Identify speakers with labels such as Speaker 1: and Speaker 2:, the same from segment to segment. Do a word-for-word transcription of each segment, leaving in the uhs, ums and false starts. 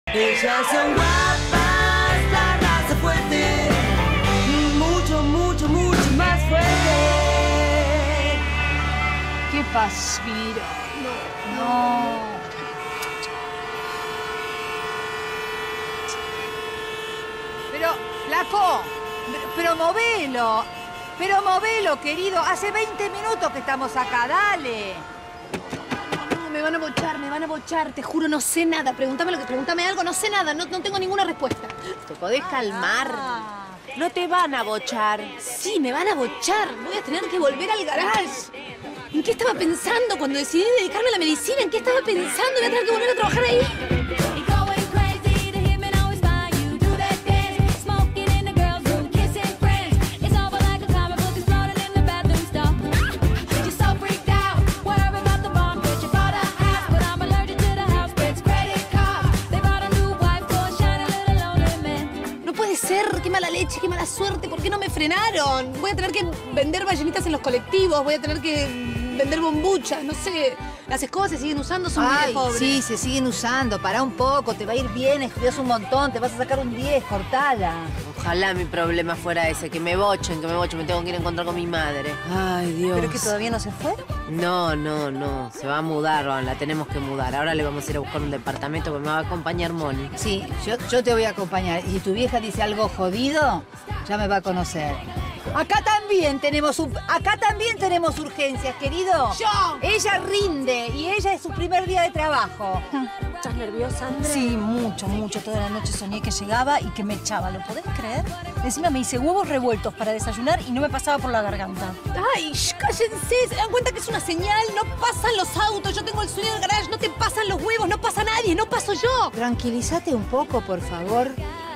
Speaker 1: Ellas son guapas, la raza fuerte, mucho, mucho, mucho más fuerte.
Speaker 2: ¿Qué pasa, Mira? No. no. Pero, flaco, pero, pero movelo. Pero movelo, querido. Hace veinte minutos que estamos acá, dale.
Speaker 3: No, me van a bochar, me van a bochar. Te juro, no sé nada. Pregúntame lo que pregúntame algo, no sé nada. No, no tengo ninguna respuesta.
Speaker 4: ¿Te podés calmar?
Speaker 2: Ah.
Speaker 4: No te van a bochar.
Speaker 3: Sí, me van a bochar. Voy a tener que volver al garage. ¿En qué estaba pensando cuando decidí dedicarme a la medicina? ¿En qué estaba pensando? Voy a tener que volver a trabajar ahí. Qué mala leche, qué mala suerte. ¿Por qué no me frenaron? Voy a tener que vender ballenitas en los colectivos. Voy a tener que vender bombuchas. No sé. Las escobas se siguen usando, son muy
Speaker 2: Ay,
Speaker 3: de pobre.
Speaker 2: sí, se siguen usando. Pará un poco, te va a ir bien, estudias un montón, te vas a sacar un diez, cortala.
Speaker 4: Ojalá mi problema fuera ese, que me bochen, que me bochen. Me tengo que ir a encontrar con mi madre. Ay, Dios.
Speaker 2: ¿Pero que todavía no se fue?
Speaker 4: No, no, no. Se va a mudar, la tenemos que mudar. Ahora le vamos a ir a buscar un departamento que me va a acompañar Moni.
Speaker 2: Sí, yo, yo te voy a acompañar. Y si tu vieja dice algo jodido, ya me va a conocer. Acá también tenemos un, acá también tenemos urgencias, querido.
Speaker 3: ¡Yo!
Speaker 2: Ella rinde y ella es su primer día de trabajo.
Speaker 4: ¿Estás nerviosa, André?
Speaker 5: Sí, mucho, mucho. Toda la noche soñé que llegaba y que me echaba. ¿Lo podés creer? Encima me hice huevos revueltos para desayunar y no me pasaba por la garganta.
Speaker 3: Ay, shh, cállense. ¿Se dan cuenta que es una señal? No pasan los autos. Yo tengo el sueño del garage. No te pasan los huevos. No pasa nadie. No paso yo.
Speaker 2: Tranquilízate un poco, por favor.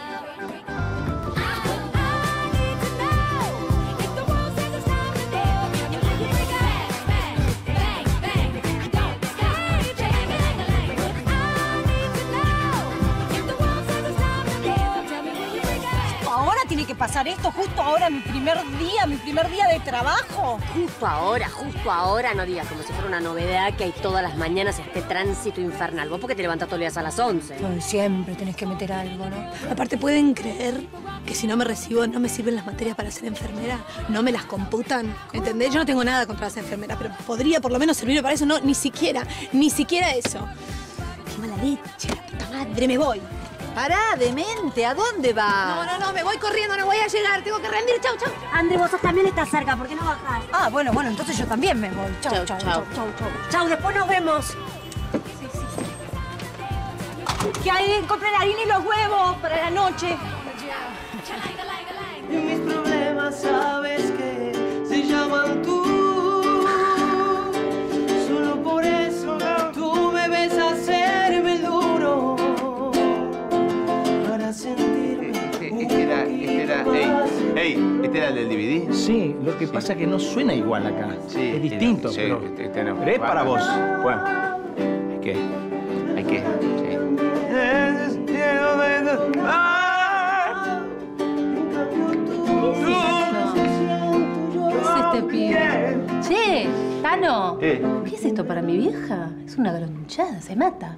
Speaker 5: Tiene que pasar esto justo ahora, mi primer día, mi primer día de trabajo.
Speaker 4: Justo ahora, justo ahora, no digas como si fuera una novedad que hay todas las mañanas este tránsito infernal. ¿Vos por qué te levantás todos los días a las once?
Speaker 5: Ay, siempre tenés que meter algo, ¿no?
Speaker 3: Aparte, ¿pueden creer que si no me recibo no me sirven las materias para ser enfermera? ¿No me las computan? ¿Entendés? Yo no tengo nada contra las enfermeras, pero podría por lo menos servirme para eso. No, ni siquiera, ni siquiera eso. Qué mala leche, la puta madre, me voy.
Speaker 2: Pará, demente, ¿a dónde vas?
Speaker 3: No, no, no, me voy corriendo, no voy a llegar, tengo que rendir, chau, chau.
Speaker 6: André, vos también estás cerca, ¿por qué no bajás?
Speaker 5: Ah, bueno, bueno, entonces yo también me voy. Chau, chau,
Speaker 4: Chau,
Speaker 5: chau,
Speaker 4: chau.
Speaker 5: chau, chau.
Speaker 6: Chau, después nos vemos.
Speaker 3: Sí, sí, sí.
Speaker 5: Que ahí compré la harina y los huevos para la noche.
Speaker 1: Y mis problemas, sabes que se llaman tú. Solo por eso tú me ves hacerme el duro. Para sentirme.
Speaker 7: Este era, este era, ey, ey, ¿este era el del D V D?
Speaker 8: Sí, lo que pasa es que no suena igual acá.
Speaker 7: Sí,
Speaker 8: es distinto,
Speaker 7: sí,
Speaker 8: pero,
Speaker 7: este, este no.
Speaker 8: pero es para vos.
Speaker 7: Bueno, hay que, hay que, sí.
Speaker 9: ¿Qué es este pibe? Che, Tano,
Speaker 7: ¿Qué?
Speaker 9: ¿qué es esto para mi vieja? Es una gronchada, se mata.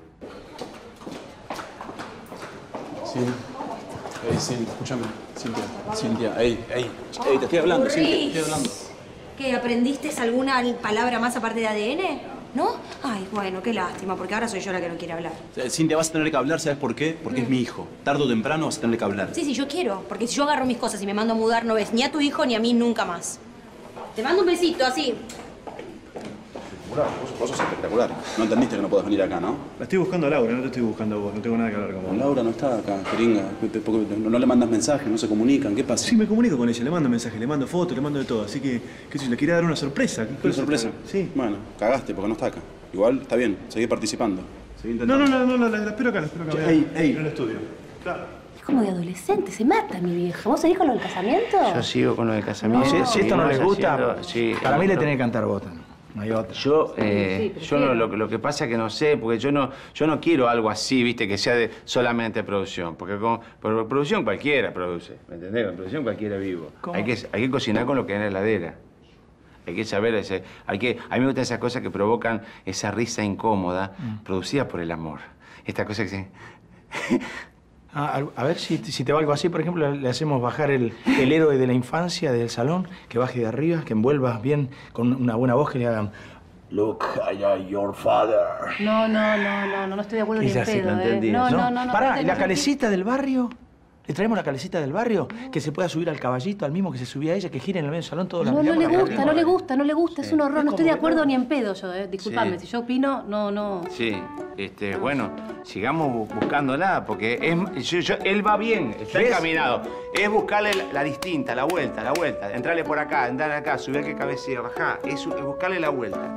Speaker 10: Sí. Ey, sí, escúchame. Cintia, Cintia, ey, ey, ey, te estoy hablando, Cintia, te estoy hablando.
Speaker 6: ¿Qué, aprendiste alguna palabra más aparte de A D N? ¿No? Ay, bueno, qué lástima, porque ahora soy yo la que no quiere hablar.
Speaker 10: Eh, Cintia, vas a tener que hablar, ¿sabes por qué? Porque es mi hijo. Tarde o temprano vas a tener que hablar.
Speaker 6: Sí, sí, yo quiero, porque si yo agarro mis cosas y me mando a mudar, no ves ni a tu hijo ni a mí nunca más. Te mando un besito, así.
Speaker 10: Vos, vos sos espectacular. No entendiste que no podés venir acá, ¿no?
Speaker 11: La estoy buscando a Laura, no te estoy buscando a vos. No tengo nada que hablar con vos.
Speaker 10: Con Laura no está acá, jeringa. Porque no, no le mandas mensajes, no se comunican. ¿Qué pasa?
Speaker 11: Sí, me comunico con ella. Le mando mensajes, le mando fotos, le mando de todo. Así que, qué sé yo, le quería dar una sorpresa.
Speaker 10: ¿Una sorpresa?
Speaker 11: Sí.
Speaker 10: Bueno, cagaste porque no está acá. Igual, está bien. Seguí participando. Seguí
Speaker 11: No,
Speaker 10: intentando.
Speaker 11: no, no, no, la, la espero acá, la espero acá.
Speaker 10: Che, ey, ey.
Speaker 11: En el estudio. Claro.
Speaker 9: Es como de adolescente, se mata mi vieja. ¿Vos seguís con lo del casamiento?
Speaker 7: Yo sigo con lo del casamiento.
Speaker 8: Si, si esto no les gusta,
Speaker 7: haciendo- sí,
Speaker 8: para mí le
Speaker 7: no.
Speaker 8: tenés que cantar vos también. No hay otra.
Speaker 7: Yo, eh,
Speaker 9: Sí, sí,
Speaker 7: yo no, lo, lo que pasa es que no sé, porque yo no, yo no quiero algo así, viste, que sea de solamente producción. Porque con por producción cualquiera produce, ¿me entendés? Con producción cualquiera vivo. Hay que, hay que cocinar con lo que hay en la heladera. Hay que saber, ese, hay que, a mí me gustan esas cosas que provocan esa risa incómoda,
Speaker 8: Mm.
Speaker 7: producida por el amor. Esta cosa que se...
Speaker 8: a, a ver si, si te va algo así, por ejemplo, le hacemos bajar el, el héroe de la infancia del salón, que baje de arriba, que envuelva bien con una buena voz, que le hagan Look, I am your father.
Speaker 9: No, no, no, no, no, no estoy de acuerdo ni en pedo,
Speaker 8: no
Speaker 9: ¿eh? No, no, no, no.
Speaker 8: Pará, ¿y la calecita del barrio? ¿Le traemos la calecita del barrio? Que se pueda subir al caballito, al mismo que se subía a ella, que gire en el medio del salón todo.
Speaker 9: No, no le gusta, no le gusta, no le gusta, es un horror. No estoy de acuerdo ni en pedo yo, ¿eh? Disculpame,
Speaker 7: Sí.
Speaker 9: si yo opino, no, no.
Speaker 7: Sí, este, bueno, sigamos bu- buscándola, porque es, yo- yo- él va bien, está
Speaker 8: ¿Ves?
Speaker 7: encaminado. Es buscarle la, la distinta, la vuelta, la vuelta. Entrarle por acá, entrar acá, subir que cabecea, bajá. Es, es buscarle la vuelta.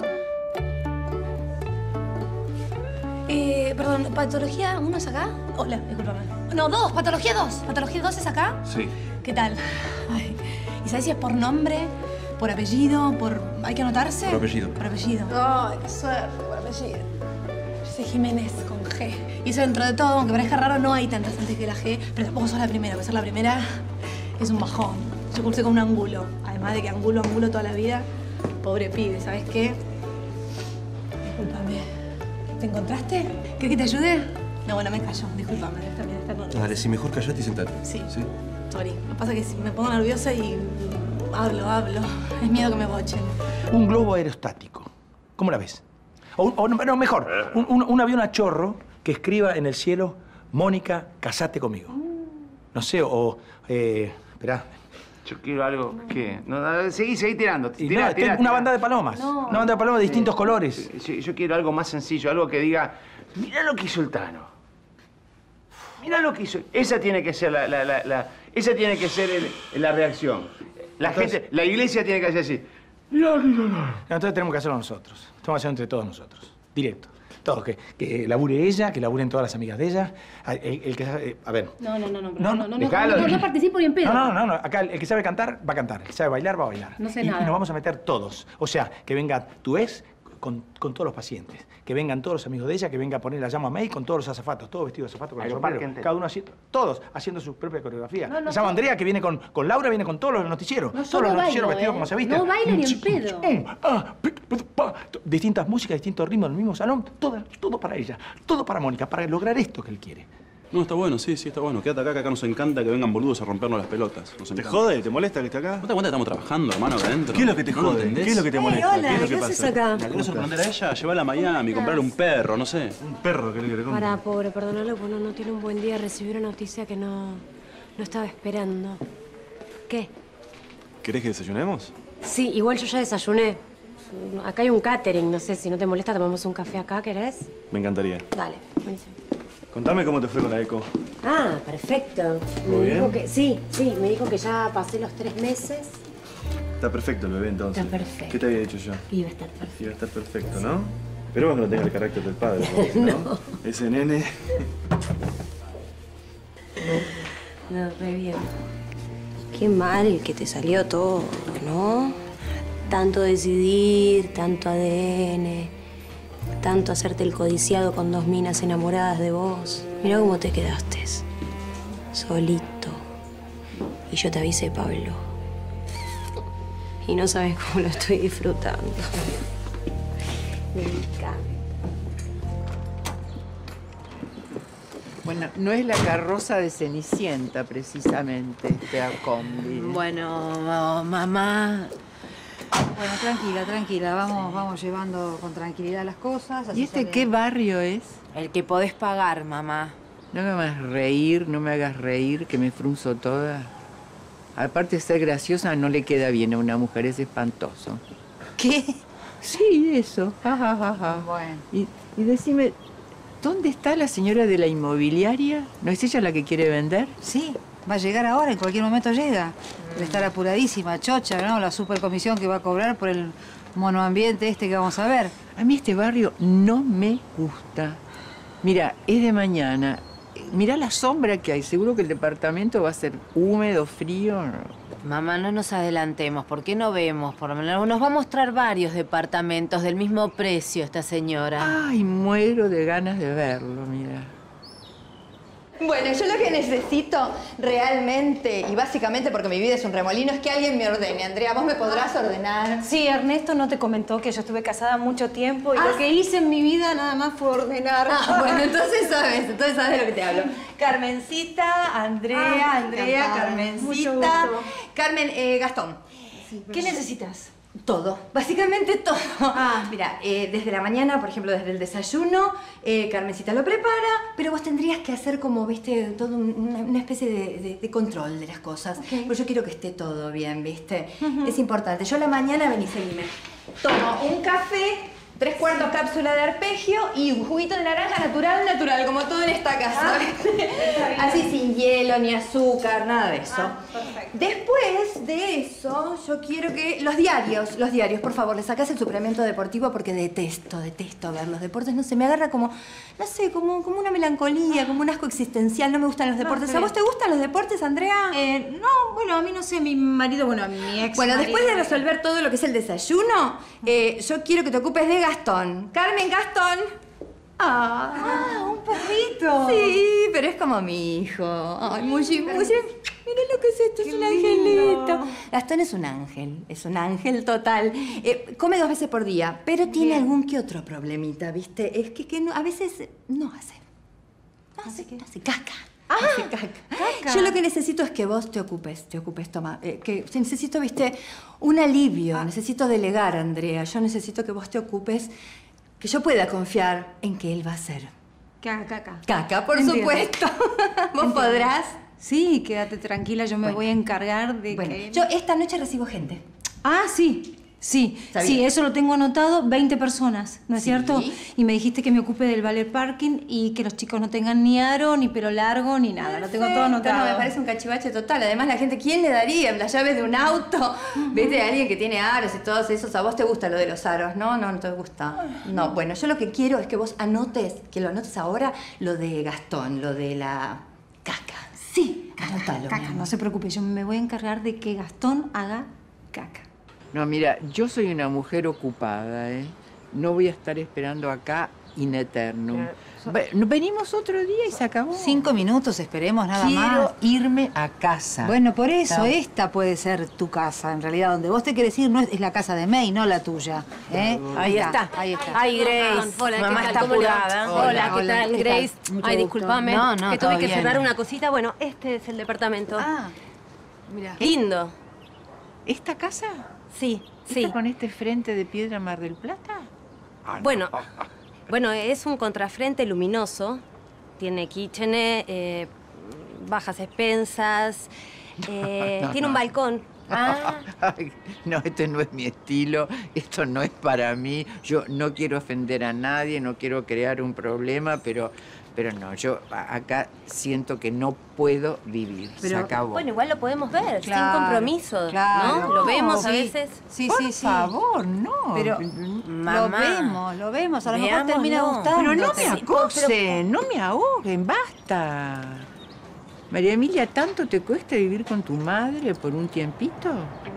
Speaker 3: Eh, perdón, ¿patología uno es acá? Hola, discúlpame. No, dos, patología dos. ¿Patología dos es acá?
Speaker 10: Sí.
Speaker 3: ¿Qué tal? Ay, ¿y sabes si es por nombre, por apellido, por... ¿Hay que anotarse?
Speaker 10: Por apellido.
Speaker 3: Por apellido. Ay, qué suerte, por apellido. Yo soy Jiménez con G. Y eso dentro de todo, aunque parezca raro, no hay tantas antes que la G, pero tampoco sos la primera, porque ser la primera es un bajón. Yo cursé con un angulo. Además de que angulo, angulo toda la vida. Pobre pibe, ¿sabes qué? Discúlpame. ¿Te encontraste? ¿Quieres que te ayude? No, bueno, me callo. Discúlpame. Está bien, está bien.
Speaker 10: Dale, si mejor callate y sentate.
Speaker 3: Sí.
Speaker 10: ¿Sí?
Speaker 3: Sorry. Lo que pasa es que si me pongo nerviosa y hablo, hablo. Es miedo que me bochen.
Speaker 8: Un globo aerostático. ¿Cómo la ves? O, un- o no, no, mejor, un, un- un avión a chorro que escriba en el cielo, Mónica, casate conmigo. No sé, o... Eh, esperá.
Speaker 7: Yo quiero algo que... No, no, seguí, seguí tirando.
Speaker 8: Y
Speaker 7: Tirá,
Speaker 8: no,
Speaker 7: tirá,
Speaker 8: una
Speaker 7: tirá.
Speaker 8: banda de palomas.
Speaker 9: No.
Speaker 8: Una banda de palomas de distintos colores.
Speaker 7: Yo, yo quiero algo más sencillo, algo que diga, mira lo que hizo el Tano. Mira lo que hizo. Esa tiene que ser la, la, la, la- esa tiene que ser el- la reacción. La
Speaker 8: Entonces-
Speaker 7: gente, la iglesia tiene que hacer así. Mira, mira, mira.
Speaker 8: Entonces tenemos que hacerlo nosotros. Tenemos que hacerlo entre todos nosotros. Directo. Todos. Que, que labure ella, que laburen todas las amigas de ella. A- El, el que sabe- a ver.
Speaker 9: No, no, no, no,
Speaker 8: No,
Speaker 9: no,
Speaker 8: no,
Speaker 9: no, no,
Speaker 7: dejalo.
Speaker 9: no, no participo ni en pedo.
Speaker 8: No, no, no, no. Acá el, el que sabe cantar, va a cantar. El que sabe bailar, va a bailar.
Speaker 9: No sé
Speaker 8: y,
Speaker 9: nada.
Speaker 8: Y nos vamos a meter todos. O sea, que venga tu ex con, con todos los pacientes. Que vengan todos los amigos de ella, que venga a poner la llama a May con todos los azafatos. Todos vestidos de azafatos con el
Speaker 7: Aeroparque
Speaker 8: sombrero.
Speaker 7: entero.
Speaker 8: Cada uno haciendo... Todos haciendo su propia coreografía.
Speaker 9: No, no,
Speaker 8: la llama
Speaker 9: no.
Speaker 8: Andrea, que viene con, con Laura, viene con todos los noticieros.
Speaker 9: No, yo
Speaker 8: todos
Speaker 9: no
Speaker 8: los noticieros
Speaker 9: bailo,
Speaker 8: vestidos
Speaker 9: ¿eh?
Speaker 8: como se visten.
Speaker 9: No bailo ni en pedo.
Speaker 8: Mm, ah, pi, pi, pa. Distintas músicas, distintos ritmos en el mismo salón. Todo, todo para ella. Todo para Mónica, para lograr esto que él quiere.
Speaker 10: No, está bueno, sí, sí, está bueno. Quédate acá, que acá nos encanta que vengan boludos a rompernos las pelotas. Nos
Speaker 11: ¿Te
Speaker 10: encanta.
Speaker 11: jode? ¿Te molesta que esté acá?
Speaker 10: ¿No te cuenta que estamos trabajando, hermano, acá adentro?
Speaker 11: ¿Qué es lo que te
Speaker 10: ¿No lo
Speaker 11: jode?
Speaker 10: entendés?
Speaker 11: ¿Qué es lo que te molesta?
Speaker 6: hola,
Speaker 11: ¿Qué es lo
Speaker 6: ¿qué
Speaker 11: que
Speaker 6: haces
Speaker 11: pasa?
Speaker 6: acá?
Speaker 10: ¿La querés sorprender a ella? Llévala a Miami, comprarle un perro, no sé.
Speaker 11: Un perro que le quiere
Speaker 4: Para, pobre, perdónalo, porque no, no tiene un buen día. Recibió una noticia que no, no estaba esperando. ¿Qué?
Speaker 11: ¿Querés que desayunemos?
Speaker 4: Sí, igual yo ya desayuné. Acá hay un catering, no sé, si no te molesta, tomamos un café acá, ¿querés?
Speaker 11: Me encantaría.
Speaker 4: Dale, buenísimo.
Speaker 11: Contame cómo te fue con la eco.
Speaker 4: Ah, perfecto.
Speaker 11: ¿Todo
Speaker 4: Me
Speaker 11: bien?
Speaker 4: dijo que, sí, sí, me dijo que ya pasé los tres meses.
Speaker 11: Está perfecto el bebé entonces.
Speaker 4: Está perfecto.
Speaker 11: ¿Qué te había dicho yo?
Speaker 4: Iba a estar perfecto.
Speaker 11: Iba a estar perfecto, ¿no? Esperemos que no tenga el carácter del padre, ¿no? Ese nene.
Speaker 4: No, re bien.
Speaker 6: Qué mal que te salió todo, ¿no? Tanto decidir, tanto A D N, tanto hacerte el codiciado con dos minas enamoradas de vos. Mirá cómo te quedaste. Solito. Y yo te avisé, Pablo. Y no sabes cómo lo estoy disfrutando. Me encanta.
Speaker 12: Bueno, no es la carroza de Cenicienta, precisamente, este combi.
Speaker 2: Bueno, mamá. Bueno, tranquila, tranquila. Vamos, vamos llevando con tranquilidad las cosas. así
Speaker 12: ¿Y este
Speaker 2: sale-
Speaker 12: qué barrio es?
Speaker 5: El que podés pagar, mamá.
Speaker 12: No me hagas reír, no me hagas reír, que me frunzo toda. Aparte de ser graciosa, no le queda bien a una mujer, es espantoso.
Speaker 2: ¿Qué?
Speaker 12: Sí, eso. Ja, ja, ja, ja.
Speaker 2: Bueno.
Speaker 12: Y, y decime, ¿dónde está la señora de la inmobiliaria? ¿No es ella la que quiere vender?
Speaker 2: Sí, va a llegar ahora, en cualquier momento llega. Debe estar apuradísima, chocha, ¿no? La supercomisión que va a cobrar por el monoambiente este que vamos a ver.
Speaker 12: A mí este barrio no me gusta. Mira, es de mañana. Mirá la sombra que hay. Seguro que el departamento va a ser húmedo, frío.
Speaker 5: Mamá, no nos adelantemos. ¿Por qué no vemos? Por lo menos nos va a mostrar varios departamentos del mismo precio esta señora.
Speaker 12: Ay, muero de ganas de verlo, mira.
Speaker 13: Bueno, yo lo que necesito realmente y básicamente porque mi vida es un remolino es que alguien me ordene. Andrea, ¿vos me podrás ordenar?
Speaker 5: Sí, Ernesto no te comentó que yo estuve casada mucho tiempo y
Speaker 13: Ah.
Speaker 5: lo que hice en mi vida nada más fue ordenar.
Speaker 13: Ah, bueno, entonces sabes, entonces sabes de lo que te hablo. Carmencita, Andrea,
Speaker 5: Ah,
Speaker 13: Andrea,
Speaker 5: encantada.
Speaker 13: Carmencita.
Speaker 5: Mucho gusto.
Speaker 13: Carmen, eh, Gastón.
Speaker 5: ¿Qué necesitas?
Speaker 13: Todo, básicamente todo. Ah, mira, eh, desde la mañana, por ejemplo, desde el desayuno, eh, Carmencita lo prepara, pero vos tendrías que hacer como, viste, todo un- una, una especie de, de- de control de las cosas. Porque yo quiero que esté todo bien, viste. Es importante. Yo a la mañana, vení, seguime. Tomo un café, tres cuartos cápsula de arpegio y un juguito de naranja natural, natural, como todo en esta casa, ¿viste? Así sin hielo, ni azúcar, nada de eso. Después de eso, yo quiero que... Los diarios, los diarios, por favor, le sacás el suplemento deportivo porque detesto, detesto ver los deportes. No sé, me agarra como, no sé, como, como una melancolía, como un asco existencial. No me gustan los deportes. ¿A vos te gustan los deportes, Andrea?
Speaker 5: Eh, no, bueno, a mí no sé, mi marido, bueno, a mi ex
Speaker 13: Bueno, después de
Speaker 5: marido-
Speaker 13: resolver todo lo que es el desayuno, eh, yo quiero que te ocupes de Gastón. Carmen, Gastón. Ah,
Speaker 5: Ah, un perrito.
Speaker 13: sí, pero es como mi hijo. Ay, Mushi, Mushi. Mira lo que es esto, es
Speaker 5: Qué
Speaker 13: un
Speaker 5: lindo.
Speaker 13: angelito. Gastón es un ángel, es un ángel total. Eh, come dos veces por día, pero tiene
Speaker 5: Bien.
Speaker 13: algún que otro problemita, ¿viste? Es que, que no- a veces no hace. No hace, no hace caca.
Speaker 5: Ah,
Speaker 13: Hace caca. Yo lo que necesito es que vos te ocupes, te ocupes, toma. eh, que necesito, viste, un alivio.
Speaker 5: Ah.
Speaker 13: Necesito delegar, Andrea. Yo necesito que vos te ocupes, que yo pueda confiar en que él va a hacer.
Speaker 5: Caca, caca.
Speaker 13: Caca, por
Speaker 5: Entiendo.
Speaker 13: supuesto. ¿Vos
Speaker 5: Entiendo.
Speaker 13: podrás?
Speaker 5: Sí, quédate tranquila, yo me
Speaker 13: Bueno.
Speaker 5: voy a encargar de
Speaker 13: Bueno,
Speaker 5: que...
Speaker 13: yo esta noche recibo gente.
Speaker 5: Ah, sí, sí,
Speaker 13: Está
Speaker 5: sí,
Speaker 13: bien.
Speaker 5: eso lo tengo anotado, veinte personas, ¿no es
Speaker 13: Sí.
Speaker 5: cierto? Y me dijiste que me ocupe del ballet parking y que los chicos no tengan ni aro, ni pelo largo, ni nada, lo tengo todo
Speaker 13: Perfecto,
Speaker 5: anotado.
Speaker 13: No, me parece un cachivache total. Además, la gente, ¿quién le daría las llaves de un auto? ¿Viste? A alguien que tiene aros y todos esos. ¿A vos te gusta lo de los aros? No, no, no te gusta. No, bueno, yo lo que quiero es que vos anotes, que lo anotes ahora, lo de Gastón, lo de la caca.
Speaker 5: Sí,
Speaker 13: Anótalo, mi
Speaker 5: caca,
Speaker 13: amor.
Speaker 5: no se preocupe, yo me voy a encargar de que Gastón haga caca.
Speaker 12: No, mira, yo soy una mujer ocupada, ¿eh? No voy a estar esperando acá in eternum. Ve- Venimos otro día y se acabó.
Speaker 2: Cinco minutos, esperemos nada
Speaker 12: Quiero
Speaker 2: más.
Speaker 12: irme a casa.
Speaker 2: Bueno, por eso,
Speaker 12: Chao.
Speaker 2: esta puede ser tu casa, en realidad. Donde vos te querés ir no es, es la casa de May, no la tuya. ¿eh?
Speaker 14: Ahí está.
Speaker 2: Ahí está.
Speaker 14: Ay, Grace.
Speaker 4: Hola, ¿qué
Speaker 14: Mamá
Speaker 4: tal?
Speaker 14: está
Speaker 4: ¿Cómo le va?
Speaker 14: apurada.
Speaker 4: Hola,
Speaker 2: Hola,
Speaker 4: ¿qué
Speaker 2: hola,
Speaker 4: tal,
Speaker 2: ¿qué
Speaker 4: Grace?
Speaker 2: tal? Mucho
Speaker 4: Ay,
Speaker 2: gusto.
Speaker 4: discúlpame.
Speaker 2: No, no,
Speaker 4: que
Speaker 2: todo
Speaker 4: tuve que
Speaker 2: bien.
Speaker 4: cerrar una cosita. Bueno, este es el departamento.
Speaker 2: Ah, mira.
Speaker 4: Lindo.
Speaker 12: ¿Esta casa?
Speaker 4: Sí,
Speaker 12: ¿Esta
Speaker 4: sí.
Speaker 12: con este frente de piedra Mar del Plata?
Speaker 4: Bueno, bueno, es un contrafrente luminoso. Tiene kitchenet, eh, bajas expensas, eh,
Speaker 12: no,
Speaker 4: tiene un
Speaker 12: no.
Speaker 4: balcón. Ah,
Speaker 12: Ay, no, este no es mi estilo, esto no es para mí. Yo no quiero ofender a nadie, no quiero crear un problema, pero, pero no, yo a- acá siento que no puedo vivir. Se
Speaker 4: pero,
Speaker 12: acabó.
Speaker 4: bueno, igual lo podemos ver, sin
Speaker 2: Claro,
Speaker 4: compromiso,
Speaker 2: claro.
Speaker 4: ¿no? Lo vemos a
Speaker 2: Sí.
Speaker 4: veces.
Speaker 2: Sí,
Speaker 12: Por
Speaker 2: sí, sí.
Speaker 12: favor, no.
Speaker 2: Pero
Speaker 14: Mamá.
Speaker 2: lo vemos, lo vemos. A lo mejor
Speaker 14: Veámoslo.
Speaker 2: termina gustando.
Speaker 12: Pero no me acosen, no me ahoguen, basta. María Emilia, ¿tanto te cuesta vivir con tu madre por un tiempito?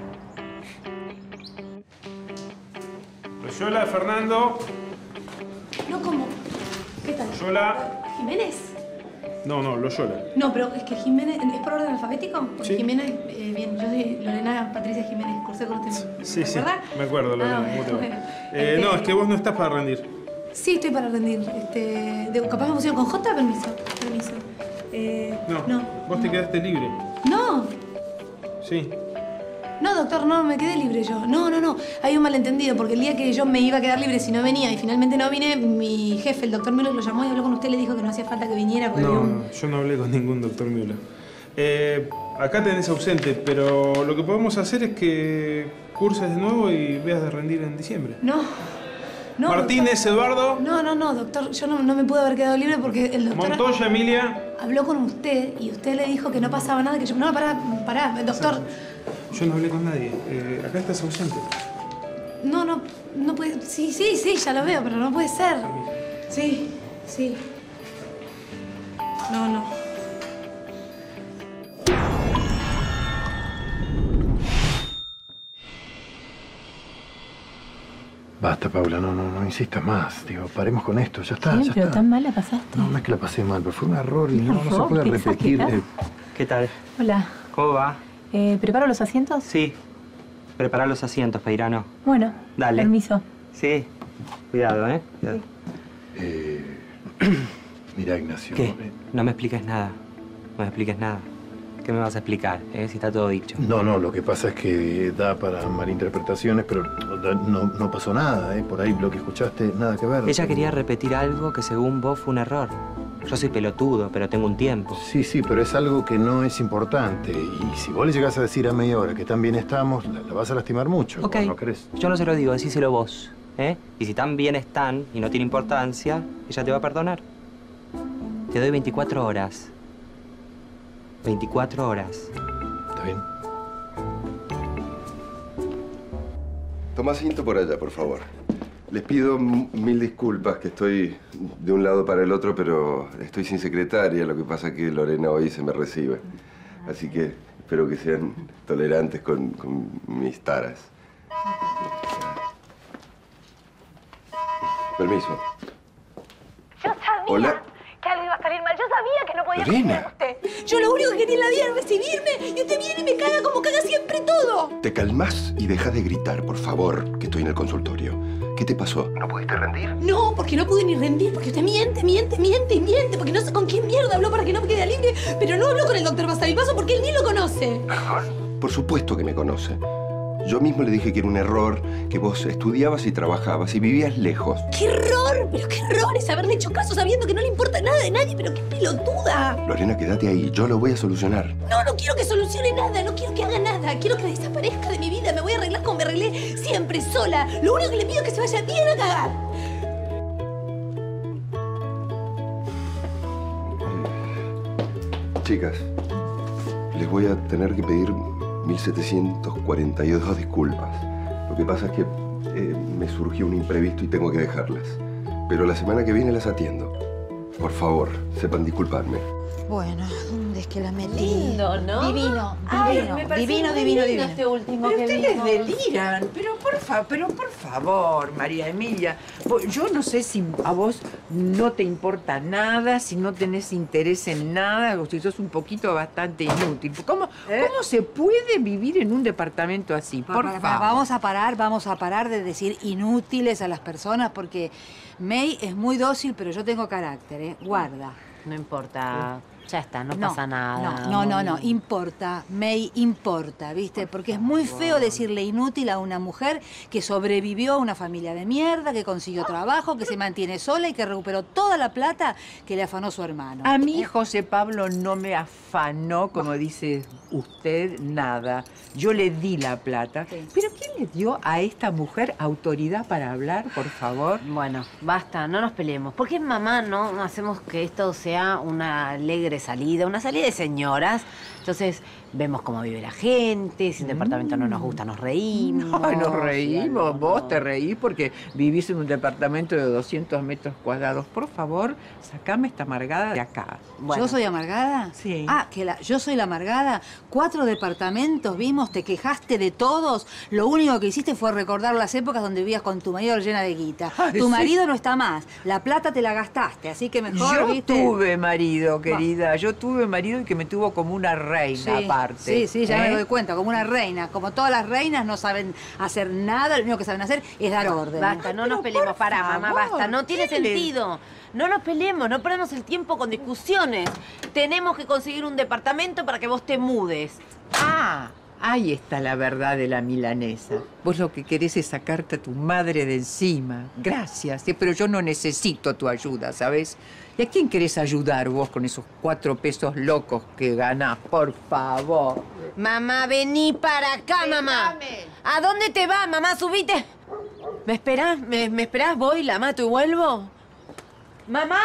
Speaker 15: Loyola, Fernando.
Speaker 3: No, ¿cómo? ¿Qué tal?
Speaker 15: Loyola.
Speaker 3: ¿Jiménez?
Speaker 15: No, no, Loyola.
Speaker 3: No, pero es que Jiménez, ¿es por orden alfabético? Porque
Speaker 15: Sí.
Speaker 3: Jiménez, eh, bien, yo soy Lorena Patricia Jiménez, cursé con usted.
Speaker 15: Sí,
Speaker 3: ¿te
Speaker 15: sí,
Speaker 3: acuerdas?
Speaker 15: me acuerdo, Lorena.
Speaker 3: Ah,
Speaker 15: ¿Cómo te va?
Speaker 3: bueno.
Speaker 15: Eh,
Speaker 3: Este-
Speaker 15: No, es que vos no estás para rendir.
Speaker 3: Sí, estoy para rendir. Este, de- capaz me pusieron con J, permiso. Permiso. Eh,
Speaker 15: No,
Speaker 3: no.
Speaker 15: vos te quedaste libre.
Speaker 3: No,
Speaker 15: Sí.
Speaker 3: no, doctor, no, me quedé libre yo. No, no, no. Hay un malentendido, porque el día que yo me iba a quedar libre si no venía y finalmente no vine, mi jefe, el doctor Müller, lo llamó y habló con usted y le dijo que no hacía falta que viniera porque había
Speaker 15: No,
Speaker 3: un...
Speaker 15: no, yo no hablé con ningún doctor Müller. Eh, acá tenés ausente, pero lo que podemos hacer es que curses de nuevo y veas de rendir en diciembre.
Speaker 3: No, no.
Speaker 15: Martínez, Eduardo.
Speaker 3: No, no, no, doctor, yo no, no me pude haber quedado libre porque el doctor
Speaker 15: Montoya, Emilia.
Speaker 3: habló con usted y usted le dijo que no pasaba nada, que yo... No, pará, pará, doctor.
Speaker 15: Yo no hablé con nadie. Eh, acá estás ausente.
Speaker 3: No, no, no puede... Sí, sí, sí, ya lo veo, pero no puede ser. Sí, sí. No, no.
Speaker 8: Basta.
Speaker 14: basta, Paula, no, no, no insistas más. Digo, paremos con esto, ya está,
Speaker 9: Sí,
Speaker 14: ya
Speaker 9: pero
Speaker 14: está.
Speaker 9: tan mal la pasaste.
Speaker 14: No, no es que la pasé mal, pero fue un error y
Speaker 9: ¿Un
Speaker 14: no, no se
Speaker 9: error?
Speaker 14: puede
Speaker 9: ¿Qué
Speaker 14: repetir.
Speaker 9: exagerás?
Speaker 14: eh,
Speaker 16: ¿Qué tal?
Speaker 9: Hola.
Speaker 16: ¿Cómo va?
Speaker 9: Eh, ¿Preparo los asientos?
Speaker 16: Sí. Prepara los asientos, Peirano.
Speaker 9: Bueno,
Speaker 16: Dale.
Speaker 9: permiso.
Speaker 16: Sí. Cuidado, ¿eh? Cuidado.
Speaker 14: eh, Mira, Ignacio.
Speaker 16: ¿Qué?
Speaker 14: eh,
Speaker 16: No me expliques nada. No me expliques nada. ¿Qué me vas a explicar? Eh? Si está todo dicho.
Speaker 14: No, no, lo que pasa es que da para malinterpretaciones, pero da- no, no pasó nada, ¿eh? Por ahí lo que escuchaste, nada que ver.
Speaker 16: Ella quería repetir algo que según vos fue un error. Yo soy pelotudo, pero tengo un tiempo.
Speaker 14: Sí, sí, pero es algo que no es importante. Y si vos le llegás a decir a media hora que tan bien estamos, la, la vas a lastimar mucho.
Speaker 16: Ok.
Speaker 14: ¿O no crees?
Speaker 16: Yo no se lo digo, decíselo vos. ¿Eh? Y si tan bien están y no tiene importancia, ella te va a perdonar. Te doy veinticuatro horas. veinticuatro horas.
Speaker 14: ¿Está bien?
Speaker 17: Toma asiento por allá, por favor. Les pido m- mil disculpas que estoy de un lado para el otro, pero estoy sin secretaria. Lo que pasa es que Lorena hoy se me recibe. Así que espero que sean tolerantes con, con mis taras. Permiso.
Speaker 3: Yo sabía
Speaker 17: Hola.
Speaker 3: que algo iba a salir mal. Yo sabía que no podía
Speaker 17: Lorena.
Speaker 3: ser usted. Yo lo único que quería en la vida era recibirme y usted viene y me caga como caga siempre todo.
Speaker 17: Te calmas y dejas de gritar, por favor, que estoy en el consultorio. ¿Qué te pasó? ¿No pudiste rendir?
Speaker 3: No, porque no pude ni rendir, porque usted miente, miente, miente y miente, porque no sé con quién mierda habló para que no me quede libre, pero no habló con el doctor Basavilbaso porque él ni lo conoce.
Speaker 17: Por supuesto que me conoce. Yo mismo le dije que era un error, que vos estudiabas y trabajabas y vivías lejos.
Speaker 3: ¡Qué error! ¡Pero qué error es haberle hecho caso sabiendo que no le importa nada de nadie! ¡Pero qué pelotuda!
Speaker 17: Lorena, quédate ahí. Yo lo voy a solucionar.
Speaker 3: No, no quiero que solucione nada, no quiero que haga nada. Quiero que desaparezca de mi vida. Me voy a arreglar como me arreglé siempre, sola. Lo único que le pido es que se vaya bien a cagar.
Speaker 17: Chicas, les voy a tener que pedir mil setecientas cuarenta y dos disculpas. Lo que pasa es que eh, me surgió un imprevisto y tengo que dejarlas. Pero la semana que viene las atiendo. Por favor, sepan disculparme.
Speaker 2: Bueno, ¿dónde es que la metí?
Speaker 5: Lindo, ¿no?
Speaker 2: Divino,
Speaker 5: Ay,
Speaker 2: divino,
Speaker 5: me pareció
Speaker 2: divino,
Speaker 5: muy
Speaker 2: divino,
Speaker 5: lindo
Speaker 2: divino.
Speaker 5: este último
Speaker 12: Pero
Speaker 5: que
Speaker 12: ustedes
Speaker 5: vimos.
Speaker 12: deliran, pero por, fa pero por favor, María Emilia. Vos- Yo no sé si a vos no te importa nada, si no tenés interés en nada, o si sos un poquito bastante inútil. ¿Cómo, cómo se puede vivir en un departamento así?
Speaker 2: Pa-
Speaker 12: Por
Speaker 2: pa- pa-
Speaker 12: favor.
Speaker 2: Vamos a parar, vamos a parar de decir inútiles a las personas porque May es muy dócil, pero yo tengo carácter, ¿eh? Guarda.
Speaker 4: No importa. Ya está, no,
Speaker 2: No,
Speaker 4: pasa nada.
Speaker 2: No, no, no, no,
Speaker 4: Muy-
Speaker 2: importa, May, importa, ¿viste? Porque es muy feo decirle inútil a una mujer que sobrevivió a una familia de mierda, que consiguió trabajo, que se mantiene sola y que recuperó toda la plata que le afanó su hermano.
Speaker 12: A mí, José Pablo, no me afanó, como dice usted, nada. Yo le di la plata. ¿Pero quién le dio a esta mujer autoridad para hablar, por favor?
Speaker 4: Bueno, basta, no nos peleemos. ¿Por qué mamá no hacemos que esto sea una alegre salida, una salida de señoras? Entonces, vemos cómo vive la gente, si un departamento no nos gusta, nos reímos.
Speaker 12: Ay, nos
Speaker 4: si
Speaker 12: reímos.
Speaker 4: algo
Speaker 12: Vos
Speaker 4: no-
Speaker 12: te reís porque vivís en un departamento de doscientos metros cuadrados. Por favor, sacame esta amargada de acá.
Speaker 2: ¿Yo soy amargada?
Speaker 12: Sí.
Speaker 2: Ah, que la, yo soy la amargada. Cuatro departamentos vimos, te quejaste de todos. Lo único que hiciste fue recordar las épocas donde vivías con tu marido llena de guita.
Speaker 12: Ay,
Speaker 2: tu
Speaker 12: sí.
Speaker 2: marido no está más. La plata te la gastaste, así que mejor,
Speaker 12: Yo
Speaker 2: ¿viste?
Speaker 12: tuve marido, querida. Yo tuve marido y que me tuvo como una reina
Speaker 2: Sí,
Speaker 12: aparte.
Speaker 2: Sí, sí, ya
Speaker 12: ¿eh?
Speaker 2: me doy cuenta, como una reina. Como todas las reinas no saben hacer nada, lo único que saben hacer es dar orden.
Speaker 4: Basta, no nos peleemos. Para, mamá,
Speaker 2: favor,
Speaker 4: basta. No tiene
Speaker 2: ¿qué le-
Speaker 4: sentido. No nos peleemos, no perdamos el tiempo con discusiones. Tenemos que conseguir un departamento para que vos te mudes.
Speaker 12: Ah, ahí está la verdad de la milanesa. Vos lo que querés es sacarte a tu madre de encima. Gracias, ¿eh? Pero yo no necesito tu ayuda, ¿sabes? ¿Y a quién querés ayudar vos con esos cuatro pesos locos que ganás? Por favor.
Speaker 4: Mamá, vení para acá, mamá. ¿A dónde te vas, mamá? Subite. ¿Me esperás? ¿Me, me esperás? Voy, la mato y vuelvo. ¿Mamá?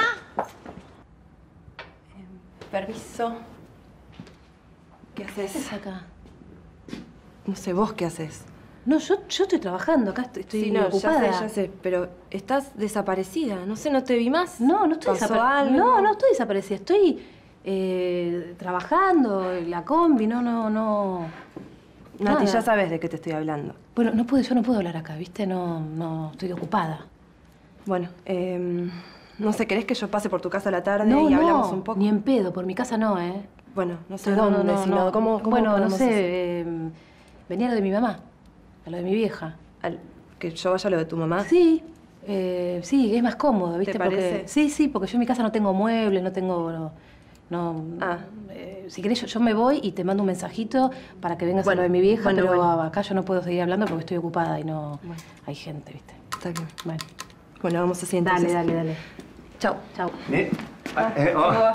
Speaker 18: Permiso. ¿Qué haces?
Speaker 9: ¿Qué haces acá?
Speaker 18: No sé, ¿vos qué haces?
Speaker 9: No, yo, yo estoy trabajando acá, estoy, estoy
Speaker 18: sí, no,
Speaker 9: ocupada.
Speaker 18: ya sé, ya sé, pero estás desaparecida. No sé, no te vi más.
Speaker 9: No, no estoy
Speaker 18: ¿Pasó
Speaker 9: desaparecida.
Speaker 18: algo?
Speaker 9: No, no estoy desaparecida. Estoy eh, trabajando, en la combi, no, no, no.
Speaker 18: Nati,
Speaker 9: nada.
Speaker 18: ya sabes de qué te estoy hablando.
Speaker 9: Bueno, no puedo, yo no puedo hablar acá, ¿viste? No, no, estoy ocupada.
Speaker 18: Bueno, eh, no sé, ¿querés que yo pase por tu casa a la tarde
Speaker 9: No,
Speaker 18: y
Speaker 9: no,
Speaker 18: hablamos un poco?
Speaker 9: ni en pedo, por mi casa no, ¿eh?
Speaker 18: Bueno, no sé
Speaker 9: No,
Speaker 18: dónde,
Speaker 9: no, no,
Speaker 18: sino
Speaker 9: no.
Speaker 18: cómo, cómo
Speaker 9: Bueno, no
Speaker 18: podemos
Speaker 9: sé,
Speaker 18: hacer?
Speaker 9: eh, venía a lo de mi mamá, a lo de mi vieja.
Speaker 18: Al- ¿Que yo vaya a lo de tu mamá?
Speaker 9: Sí, eh, sí, es más cómodo, ¿viste?
Speaker 18: ¿Te
Speaker 9: Porque,
Speaker 18: parece?
Speaker 9: sí, sí, porque yo en mi casa no tengo muebles, no tengo... No, no,
Speaker 18: Ah.
Speaker 9: eh, si querés, yo, yo me voy y te mando un mensajito para que vengas
Speaker 18: Bueno,
Speaker 9: a lo de mi vieja,
Speaker 18: bueno,
Speaker 9: pero
Speaker 18: bueno.
Speaker 9: acá yo no puedo seguir hablando porque estoy ocupada y no...
Speaker 18: Bueno.
Speaker 9: Hay gente, ¿viste?
Speaker 18: Está bien.
Speaker 9: Bueno.
Speaker 18: Bueno, vamos así
Speaker 9: Dale,
Speaker 18: entonces.
Speaker 9: dale, dale.
Speaker 18: Chau.
Speaker 9: Chau.
Speaker 7: ¿Eh? Ah, eh, oh.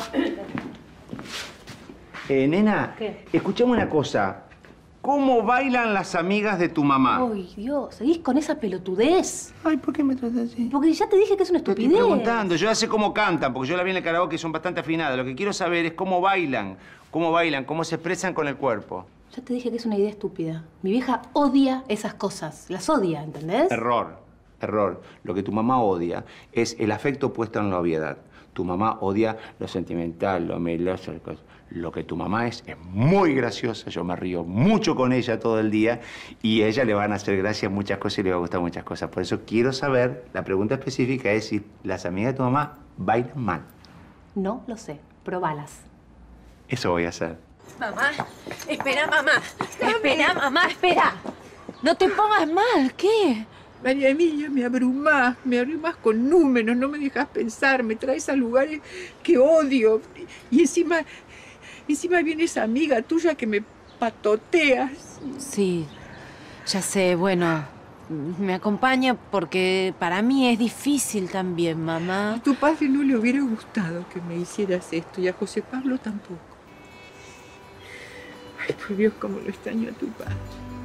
Speaker 7: Eh, nena,
Speaker 9: ¿Qué?
Speaker 7: escuchame una cosa. ¿Cómo bailan las amigas de tu mamá?
Speaker 9: Ay, Dios, ¿seguís con esa pelotudez?
Speaker 7: Ay, ¿por qué me tratas así?
Speaker 9: Porque ya te dije que es una
Speaker 7: Te estoy
Speaker 9: estupidez.
Speaker 7: preguntando, yo ya sé cómo cantan, porque yo la vi en el karaoke y son bastante afinadas. Lo que quiero saber es cómo bailan, cómo bailan, cómo se expresan con el cuerpo.
Speaker 9: Ya te dije que es una idea estúpida. Mi vieja odia esas cosas. Las odia, ¿entendés?
Speaker 7: Error, error. Lo que tu mamá odia es el afecto puesto en la obviedad. Tu mamá odia lo sentimental, lo meloso, lo cos- Lo que tu mamá es, es muy graciosa. Yo me río mucho con ella todo el día y a ella le van a hacer gracia muchas cosas y le va a gustar muchas cosas. Por eso quiero saber, la pregunta específica es si las amigas de tu mamá bailan mal.
Speaker 9: No lo sé. Probalas.
Speaker 7: Eso voy a hacer.
Speaker 5: Mamá, espera, mamá. Espera, mamá, espera. No te pongas mal, ¿qué?
Speaker 12: María Emilia, me abrumás, me abrumás con números, no me dejas pensar, me traes a lugares que odio. Y encima, encima viene esa amiga tuya que me patoteas.
Speaker 4: Sí, ya sé, bueno, me acompaña porque para mí es difícil también, mamá.
Speaker 12: A tu padre no le hubiera gustado que me hicieras esto y a José Pablo tampoco. Ay, por Dios, cómo lo extraño a tu padre.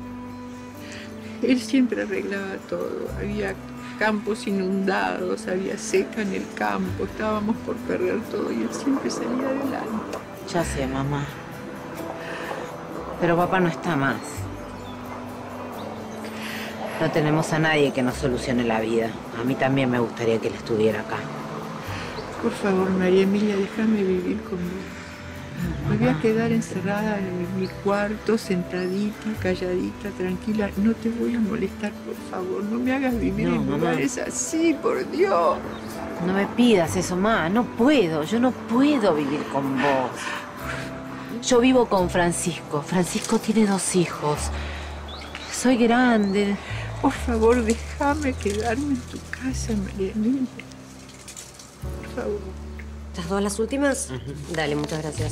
Speaker 12: Él siempre arreglaba todo. Había campos inundados, había seca en el campo, estábamos por perder todo y él siempre salía adelante.
Speaker 4: Ya sé, mamá. Pero papá no está más. No tenemos a nadie que nos solucione la vida. A mí también me gustaría que él estuviera acá.
Speaker 12: Por favor, María Emilia, déjame vivir con vos. Me voy a quedar encerrada en mi cuarto, sentadita, calladita, tranquila. No te voy a molestar, por favor. No me hagas vivir
Speaker 4: No,
Speaker 12: en
Speaker 4: mamá.
Speaker 12: lugares así, por Dios.
Speaker 4: No me pidas eso, mamá. No puedo. Yo no puedo vivir con vos. Yo vivo con Francisco. Francisco tiene dos hijos. Soy grande.
Speaker 12: Por favor, déjame quedarme en tu casa, María Emilia. Por favor.
Speaker 6: ¿Estas dos las últimas? Dale, muchas gracias.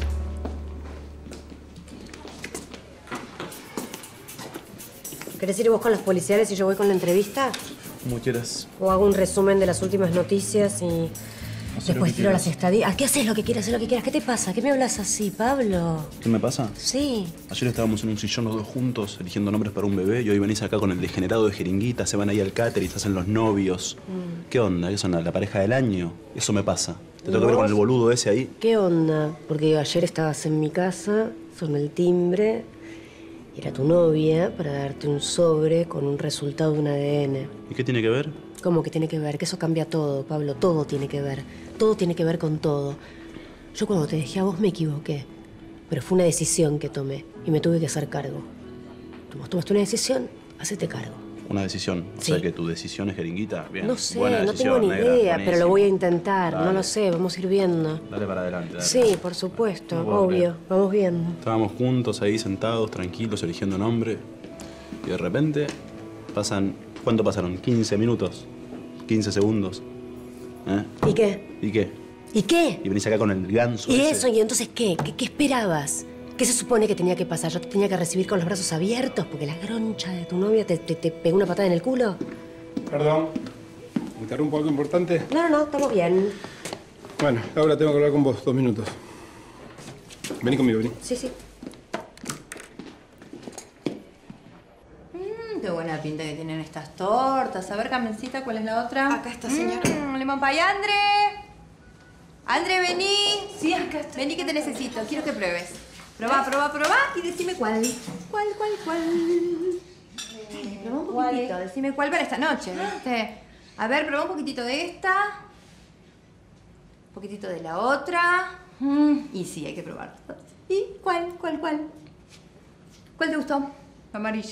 Speaker 6: ¿Querés ir vos con los policiales y yo voy con la entrevista?
Speaker 10: Como quieras.
Speaker 6: ¿O hago un resumen de las últimas noticias y
Speaker 10: Hacé lo
Speaker 6: después
Speaker 10: que
Speaker 6: tiro
Speaker 10: quieras.
Speaker 6: las estadísticas? ¿Qué haces lo que quieras, haz lo que quieras? ¿Qué te pasa? ¿Qué me hablas así, Pablo?
Speaker 10: ¿Qué me pasa?
Speaker 6: Sí.
Speaker 10: Ayer estábamos en un sillón los dos juntos, eligiendo nombres para un bebé, y hoy venís acá con el degenerado de jeringuita, se van ahí al catering, se hacen los novios.
Speaker 6: Mm.
Speaker 10: ¿Qué onda? ¿Qué son la pareja del año? Eso me pasa. Te tengo que
Speaker 6: ¿Y
Speaker 10: ver con
Speaker 6: vos?
Speaker 10: el boludo ese ahí.
Speaker 6: ¿Qué onda? Porque ayer estabas en mi casa, sonó el timbre, y era tu novia para darte un sobre con un resultado de un A D N.
Speaker 10: ¿Y qué tiene que ver?
Speaker 6: ¿Cómo que tiene que ver? Que eso cambia todo, Pablo. Todo tiene que ver. Todo tiene que ver con todo. Yo cuando te dejé a vos me equivoqué. Pero fue una decisión que tomé y me tuve que hacer cargo. Tú vos tomaste una decisión, hacete cargo.
Speaker 10: Una decisión. O
Speaker 6: Sí.
Speaker 10: sea que tu decisión es jeringuita. Bien.
Speaker 6: No sé,
Speaker 10: Buena
Speaker 6: no
Speaker 10: decisión,
Speaker 6: tengo ni
Speaker 10: negra,
Speaker 6: idea, pero
Speaker 10: buenísimo.
Speaker 6: lo voy a intentar. No
Speaker 10: Dale.
Speaker 6: lo sé, vamos a ir viendo.
Speaker 10: Dale para adelante. dale.
Speaker 6: Sí, por supuesto,
Speaker 10: No puedo
Speaker 6: obvio.
Speaker 10: creer.
Speaker 6: Vamos viendo.
Speaker 10: Estábamos juntos ahí sentados, tranquilos, eligiendo nombre. Y de repente pasan... ¿Cuánto pasaron? ¿quince minutos? ¿quince segundos? ¿Eh?
Speaker 6: ¿Y qué?
Speaker 10: ¿Y qué?
Speaker 6: ¿Y qué?
Speaker 10: Y venís acá con el ganso
Speaker 6: ¿Y
Speaker 10: ese.
Speaker 6: eso? ¿Y entonces qué? ¿Qué, qué esperabas? ¿Qué se supone que tenía que pasar? ¿Yo te tenía que recibir con los brazos abiertos porque la groncha de tu novia te, te, te pegó una patada en el culo?
Speaker 15: Perdón. ¿Me interrumpo algo importante?
Speaker 6: No, no, no, estamos bien.
Speaker 15: Bueno, ahora tengo que hablar con vos, dos minutos. Vení conmigo, vení.
Speaker 6: Sí, sí.
Speaker 13: Mm, qué buena pinta que tienen estas tortas. A ver, Carmencita, ¿cuál es la otra?
Speaker 18: Acá está, señora.
Speaker 13: Mm, lemon pie. ¡André! ¡André, vení! Sí, acá está. Vení que te necesito. Quiero que pruebes. Probá, probá, probá y decime cuál. ¿Cuál, cuál, cuál? Eh, probá un poquitito. Decime cuál para esta noche, ¿viste? A ver, probá un poquitito de esta. Un poquitito de la otra. Mm, y sí, hay que probar. ¿Y cuál, cuál, cuál? ¿Cuál te gustó? Amarillo.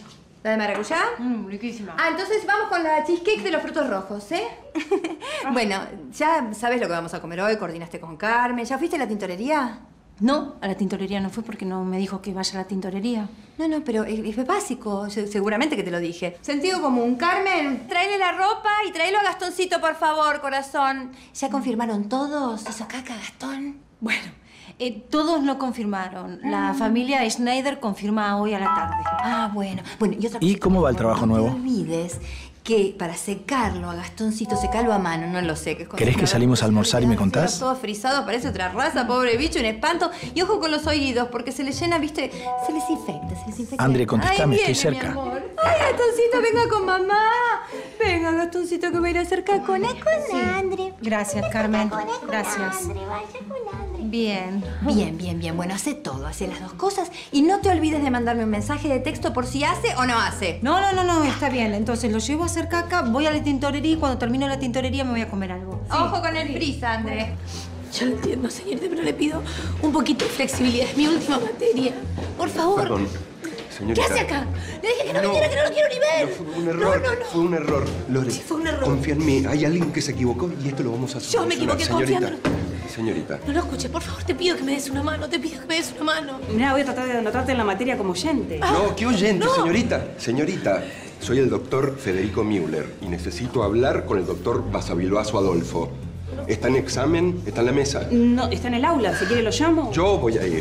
Speaker 13: ¿La de maracuyá?
Speaker 9: Mmm, riquísima.
Speaker 13: Ah, entonces vamos con la cheesecake de los frutos rojos, ¿eh? Bueno, ya sabes lo que vamos a comer hoy, coordinaste con Carmen. ¿Ya fuiste a la tintorería?
Speaker 5: No, a la tintorería no fue porque no me dijo que vaya a la tintorería.
Speaker 13: No, no, pero es, es básico. Se- Seguramente que te lo dije. Sentido común. Carmen, tráele la ropa y tráelo a Gastoncito, por favor, corazón. ¿Ya confirmaron todos? ¿Hizo caca, Gastón?
Speaker 5: Bueno, eh, todos no confirmaron. La familia Schneider confirma hoy a la tarde.
Speaker 13: Ah, bueno. Bueno, y otra
Speaker 8: ¿Y cómo va el trabajo
Speaker 13: No
Speaker 8: nuevo?
Speaker 13: olvides que para secarlo a Gastoncito, secarlo a mano, no lo sé. Que es
Speaker 8: ¿Querés que salimos a almorzar y me contás?
Speaker 13: Todo frisado, parece otra raza, pobre bicho, un espanto. Y ojo con los oídos, porque se les llena, viste, se les infecta, se les infecta.
Speaker 8: André, contestame,
Speaker 13: Ay,
Speaker 8: estoy
Speaker 13: viene,
Speaker 8: cerca.
Speaker 13: mi amor. Ay, Gastoncito, venga con mamá. Venga, Gastoncito, que va a ir a hacer cacona con Andre.
Speaker 5: Gracias, Carmen. Gracias. Bien.
Speaker 13: Bien, bien, bien. Bueno, hace todo, hace las dos cosas. Y no te olvides de mandarme un mensaje de texto por si hace o no hace.
Speaker 5: No, no, no, no, está bien. Entonces lo llevo a hacer caca, voy a la tintorería y cuando termino la tintorería me voy a comer algo.
Speaker 13: Ojo con el frizz, André.
Speaker 3: Yo lo entiendo, señorita, pero le pido un poquito de flexibilidad. Es mi última materia. Por favor.
Speaker 17: Perdón,
Speaker 3: ¿Qué
Speaker 17: señorita.
Speaker 3: hace acá? Le dije que no,
Speaker 17: No.
Speaker 3: viniera, que no lo quiero ni ver.
Speaker 17: Fue un error,
Speaker 3: No, no, no.
Speaker 17: fue un error. Lore,
Speaker 3: fue un error.
Speaker 17: confía en mí. Hay alguien que se equivocó y esto lo vamos a
Speaker 3: Yo
Speaker 17: solucionar.
Speaker 3: me equivoqué
Speaker 17: señorita.
Speaker 3: confiando.
Speaker 17: Señorita.
Speaker 3: No lo escuché, por favor, te pido que me des una mano, te pido que me des una mano.
Speaker 19: Mira, voy a tratar de anotarte en la materia como oyente.
Speaker 17: No, qué oyente, señorita. Señorita, soy el doctor Federico Müller y necesito hablar con el doctor Basavilbaso Adolfo. ¿Está en examen? ¿Está en la mesa?
Speaker 19: No, está en el aula. Si quiere lo llamo.
Speaker 17: Yo voy a ir.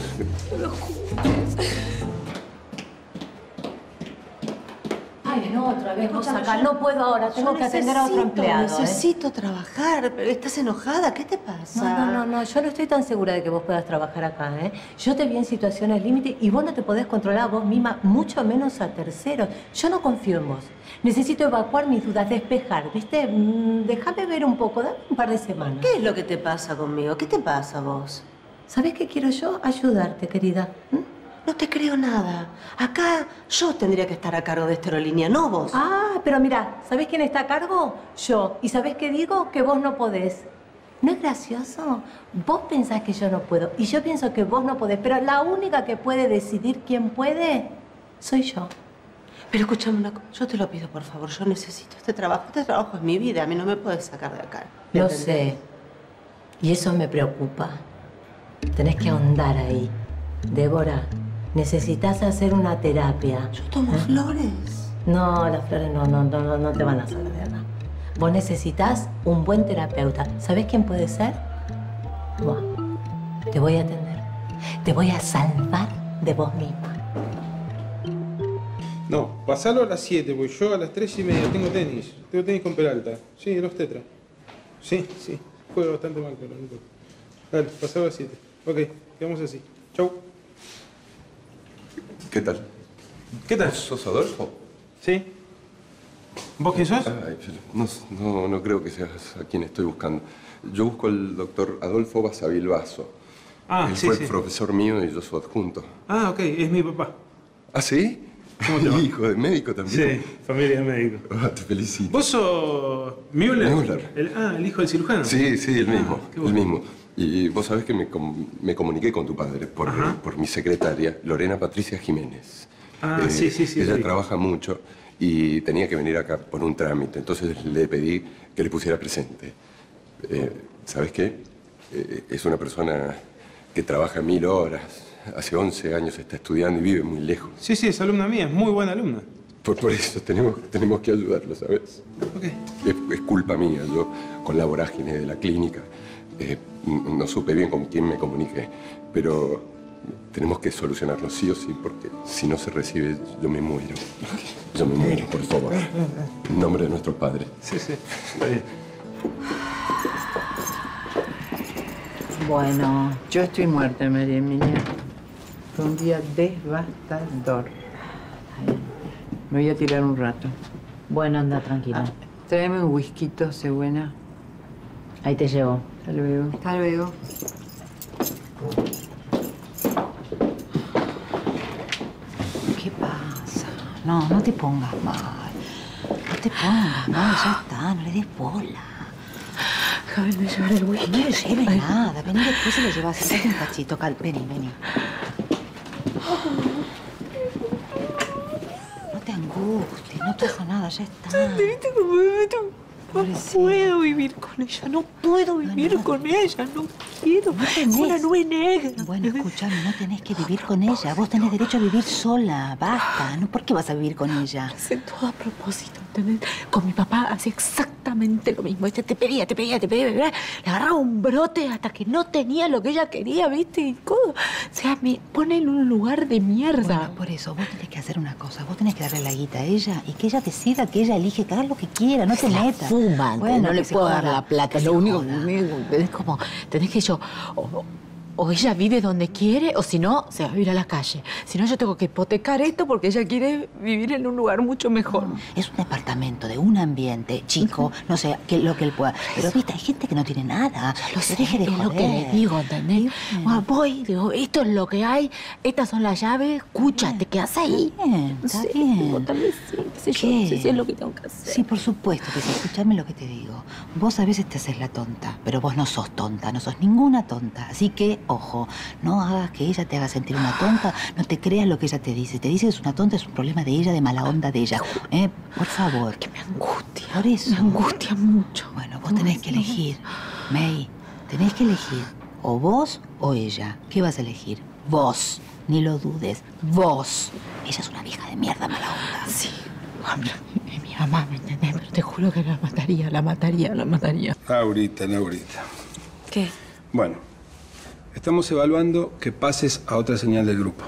Speaker 9: Ay, no, otra vez vos acá. No puedo ahora, tengo
Speaker 20: Yo
Speaker 9: que atender a otro
Speaker 20: necesito,
Speaker 9: empleado. ¿eh?
Speaker 20: Necesito trabajar. ¿Estás enojada? ¿Qué te pasa?
Speaker 9: No, no, no, no, yo no estoy tan segura de que vos puedas trabajar acá, ¿eh? Yo te vi en situaciones límite y vos no te podés controlar a vos misma, mucho menos a terceros. Yo no confío en vos. Necesito evacuar mis dudas, despejar, ¿viste? Mm, déjame ver un poco, dame un par de semanas.
Speaker 20: ¿Qué es lo que te pasa conmigo? ¿Qué te pasa vos?
Speaker 9: ¿Sabés qué quiero yo? Ayudarte, querida.
Speaker 20: No te creo nada. Acá yo tendría que estar a cargo de esta aerolínea, no vos.
Speaker 9: Ah, pero mira, ¿sabés quién está a cargo? Yo. ¿Y sabés qué digo? Que vos no podés. ¿No es gracioso? Vos pensás que yo no puedo y yo pienso que vos no podés, pero la única que puede decidir quién puede soy yo.
Speaker 20: Pero escúchame una cosa, yo te lo pido, por favor. Yo necesito este trabajo. Este trabajo es mi vida. A mí no me puedes sacar de acá. ¿Me
Speaker 9: Lo
Speaker 20: entendés?
Speaker 9: sé. Y eso me preocupa. Tenés que ahondar ahí. Débora, necesitas hacer una terapia.
Speaker 20: Yo tomo flores.
Speaker 9: No, las flores no, no, no, no, no te van a sacar de acá. Vos necesitas un buen terapeuta. ¿Sabés quién puede ser? Vos. Te voy a atender. Te voy a salvar de vos misma.
Speaker 15: No, pasalo a las siete, porque yo a las tres y media tengo tenis. Tengo tenis con Peralta. Sí, los tetra. Sí, sí. Juega bastante mal, pero no importa. Dale, pasalo a las siete. Ok, quedamos así. Chau.
Speaker 17: ¿Qué tal?
Speaker 15: ¿Qué tal?
Speaker 17: ¿Sos Adolfo?
Speaker 15: Sí. ¿Vos quién sos?
Speaker 17: Ay, no, no, no creo que seas a quien estoy buscando. Yo busco al doctor Adolfo Basavilbaso.
Speaker 15: Ah,
Speaker 17: Él
Speaker 15: sí,
Speaker 17: fue
Speaker 15: sí.
Speaker 17: el profesor mío y yo su adjunto.
Speaker 15: Ah, ok, es mi papá.
Speaker 17: ¿Ah, sí?
Speaker 15: ¿Cómo te va?
Speaker 17: Hijo de médico también.
Speaker 15: Sí, familia de médico.
Speaker 17: Ah, te felicito.
Speaker 15: ¿Vos sos Müller?
Speaker 17: Müller.
Speaker 15: El- ah, el hijo del cirujano.
Speaker 17: Sí, sí, el mismo,
Speaker 15: qué bueno.
Speaker 17: el mismo. Y vos sabés que me, com- me comuniqué con tu padre por, por mi secretaria, Lorena Patricia Jiménez.
Speaker 15: Ah, sí, sí, sí,
Speaker 17: Ella
Speaker 15: sí.
Speaker 17: trabaja mucho y tenía que venir acá por un trámite, entonces le pedí que le pusiera presente. Eh, ¿Sabés qué? Eh, es una persona que trabaja mil horas, hace once años está estudiando y vive muy lejos.
Speaker 15: Sí, sí, es alumna mía, es muy buena alumna.
Speaker 17: Por, por eso tenemos, tenemos que ayudarlo, ¿sabes? Es, es culpa mía. Yo, con la vorágine de la clínica, eh, n- no supe bien con quién me comuniqué. Pero tenemos que solucionarlo sí o sí, porque si no se recibe, yo me muero. Yo me muero, por favor. En nombre de nuestro padre.
Speaker 15: Sí, sí, está bien.
Speaker 12: Bueno, yo estoy muerta, María Emilia. Fue un día devastador. Me voy a tirar un rato.
Speaker 4: Bueno, anda, tranquila.
Speaker 12: Tráeme un whisky, se buena.
Speaker 4: Ahí te llevo.
Speaker 12: Hasta luego.
Speaker 13: Hasta luego.
Speaker 2: ¿Qué pasa? No, no te pongas mal. No te pongas mal, ya está, no le des bola.
Speaker 20: Javi, me llevar el whisky.
Speaker 2: No le lleve nada, vení después se lo llevas. Sentate un cachito, cal. Vení, vení. No te angusties. No pasa nada, ya está.
Speaker 9: ¿Viste cómo me meto? No puedo vivir con ella, no puedo vivir con ella, no quiero. Una nube negra.
Speaker 2: Bueno, escúchame, no tenés que vivir con ella. Vos tenés derecho a vivir sola, basta. ¿No? ¿Por qué vas a vivir con ella?
Speaker 9: Hace todo a propósito, ¿entendés? Con mi papá hacía exactamente lo mismo. Ella te pedía, te pedía, te pedía, ¿verdad? Le agarraba un brote hasta que no tenía lo que ella quería, ¿viste? Y todo. O sea, me pone en un lugar de mierda.
Speaker 2: Bueno, por eso, vos tenés que hacer una cosa. Vos tenés que darle la guita a ella y que ella decida que ella elige, que haga lo que quiera, no te metas.
Speaker 9: Fuman,
Speaker 2: Bueno,
Speaker 9: no le
Speaker 2: que
Speaker 9: puedo
Speaker 2: se
Speaker 9: dar
Speaker 2: joda,
Speaker 9: la plata, es
Speaker 2: que
Speaker 9: lo
Speaker 2: se
Speaker 9: único
Speaker 2: joda.
Speaker 9: que es como, tenés que yo, o, o ella vive donde quiere, o si no, se va a ir a la calle. Si no, yo tengo que hipotecar esto porque ella quiere vivir en un lugar mucho mejor.
Speaker 2: No, es un departamento de un ambiente chico, no sé, que lo que él pueda. Pero, viste, hay gente que no tiene nada.
Speaker 9: Lo
Speaker 2: Se
Speaker 9: sé,
Speaker 2: deje de
Speaker 9: es
Speaker 2: joder.
Speaker 9: lo que le digo, ¿entendés? Bueno, voy, digo, esto es lo que hay, estas son las llaves, escucha, te quedas ahí.
Speaker 2: Bien, está
Speaker 9: Sí,
Speaker 2: bien.
Speaker 9: vos también sí, qué sé yo, no sé si es lo que tengo que hacer.
Speaker 2: Sí, por supuesto que sí. Escuchame lo que te digo. Vos a veces te haces la tonta, pero vos no sos tonta, no sos ninguna tonta. Así que, ojo, no hagas que ella te haga sentir una tonta, no te creas lo que ella te dice. Te dice que es una tonta, es un problema de ella, de mala onda de ella. ¿Eh? Por favor.
Speaker 9: Que me angustia.
Speaker 2: Por eso.
Speaker 9: Me angustia mucho.
Speaker 2: Bueno, vos tenés que elegir. May, tenés que elegir. O vos o ella. ¿Qué vas a elegir? Vos. Ni lo dudes. Vos. Ella es una vieja de mierda mala onda.
Speaker 9: Sí. Es mi mamá, ¿me entendés? Pero te juro que la mataría, la mataría, la mataría.
Speaker 15: Laurita, Laurita.
Speaker 18: ¿Qué?
Speaker 15: Bueno, estamos evaluando que pases a otra señal del grupo.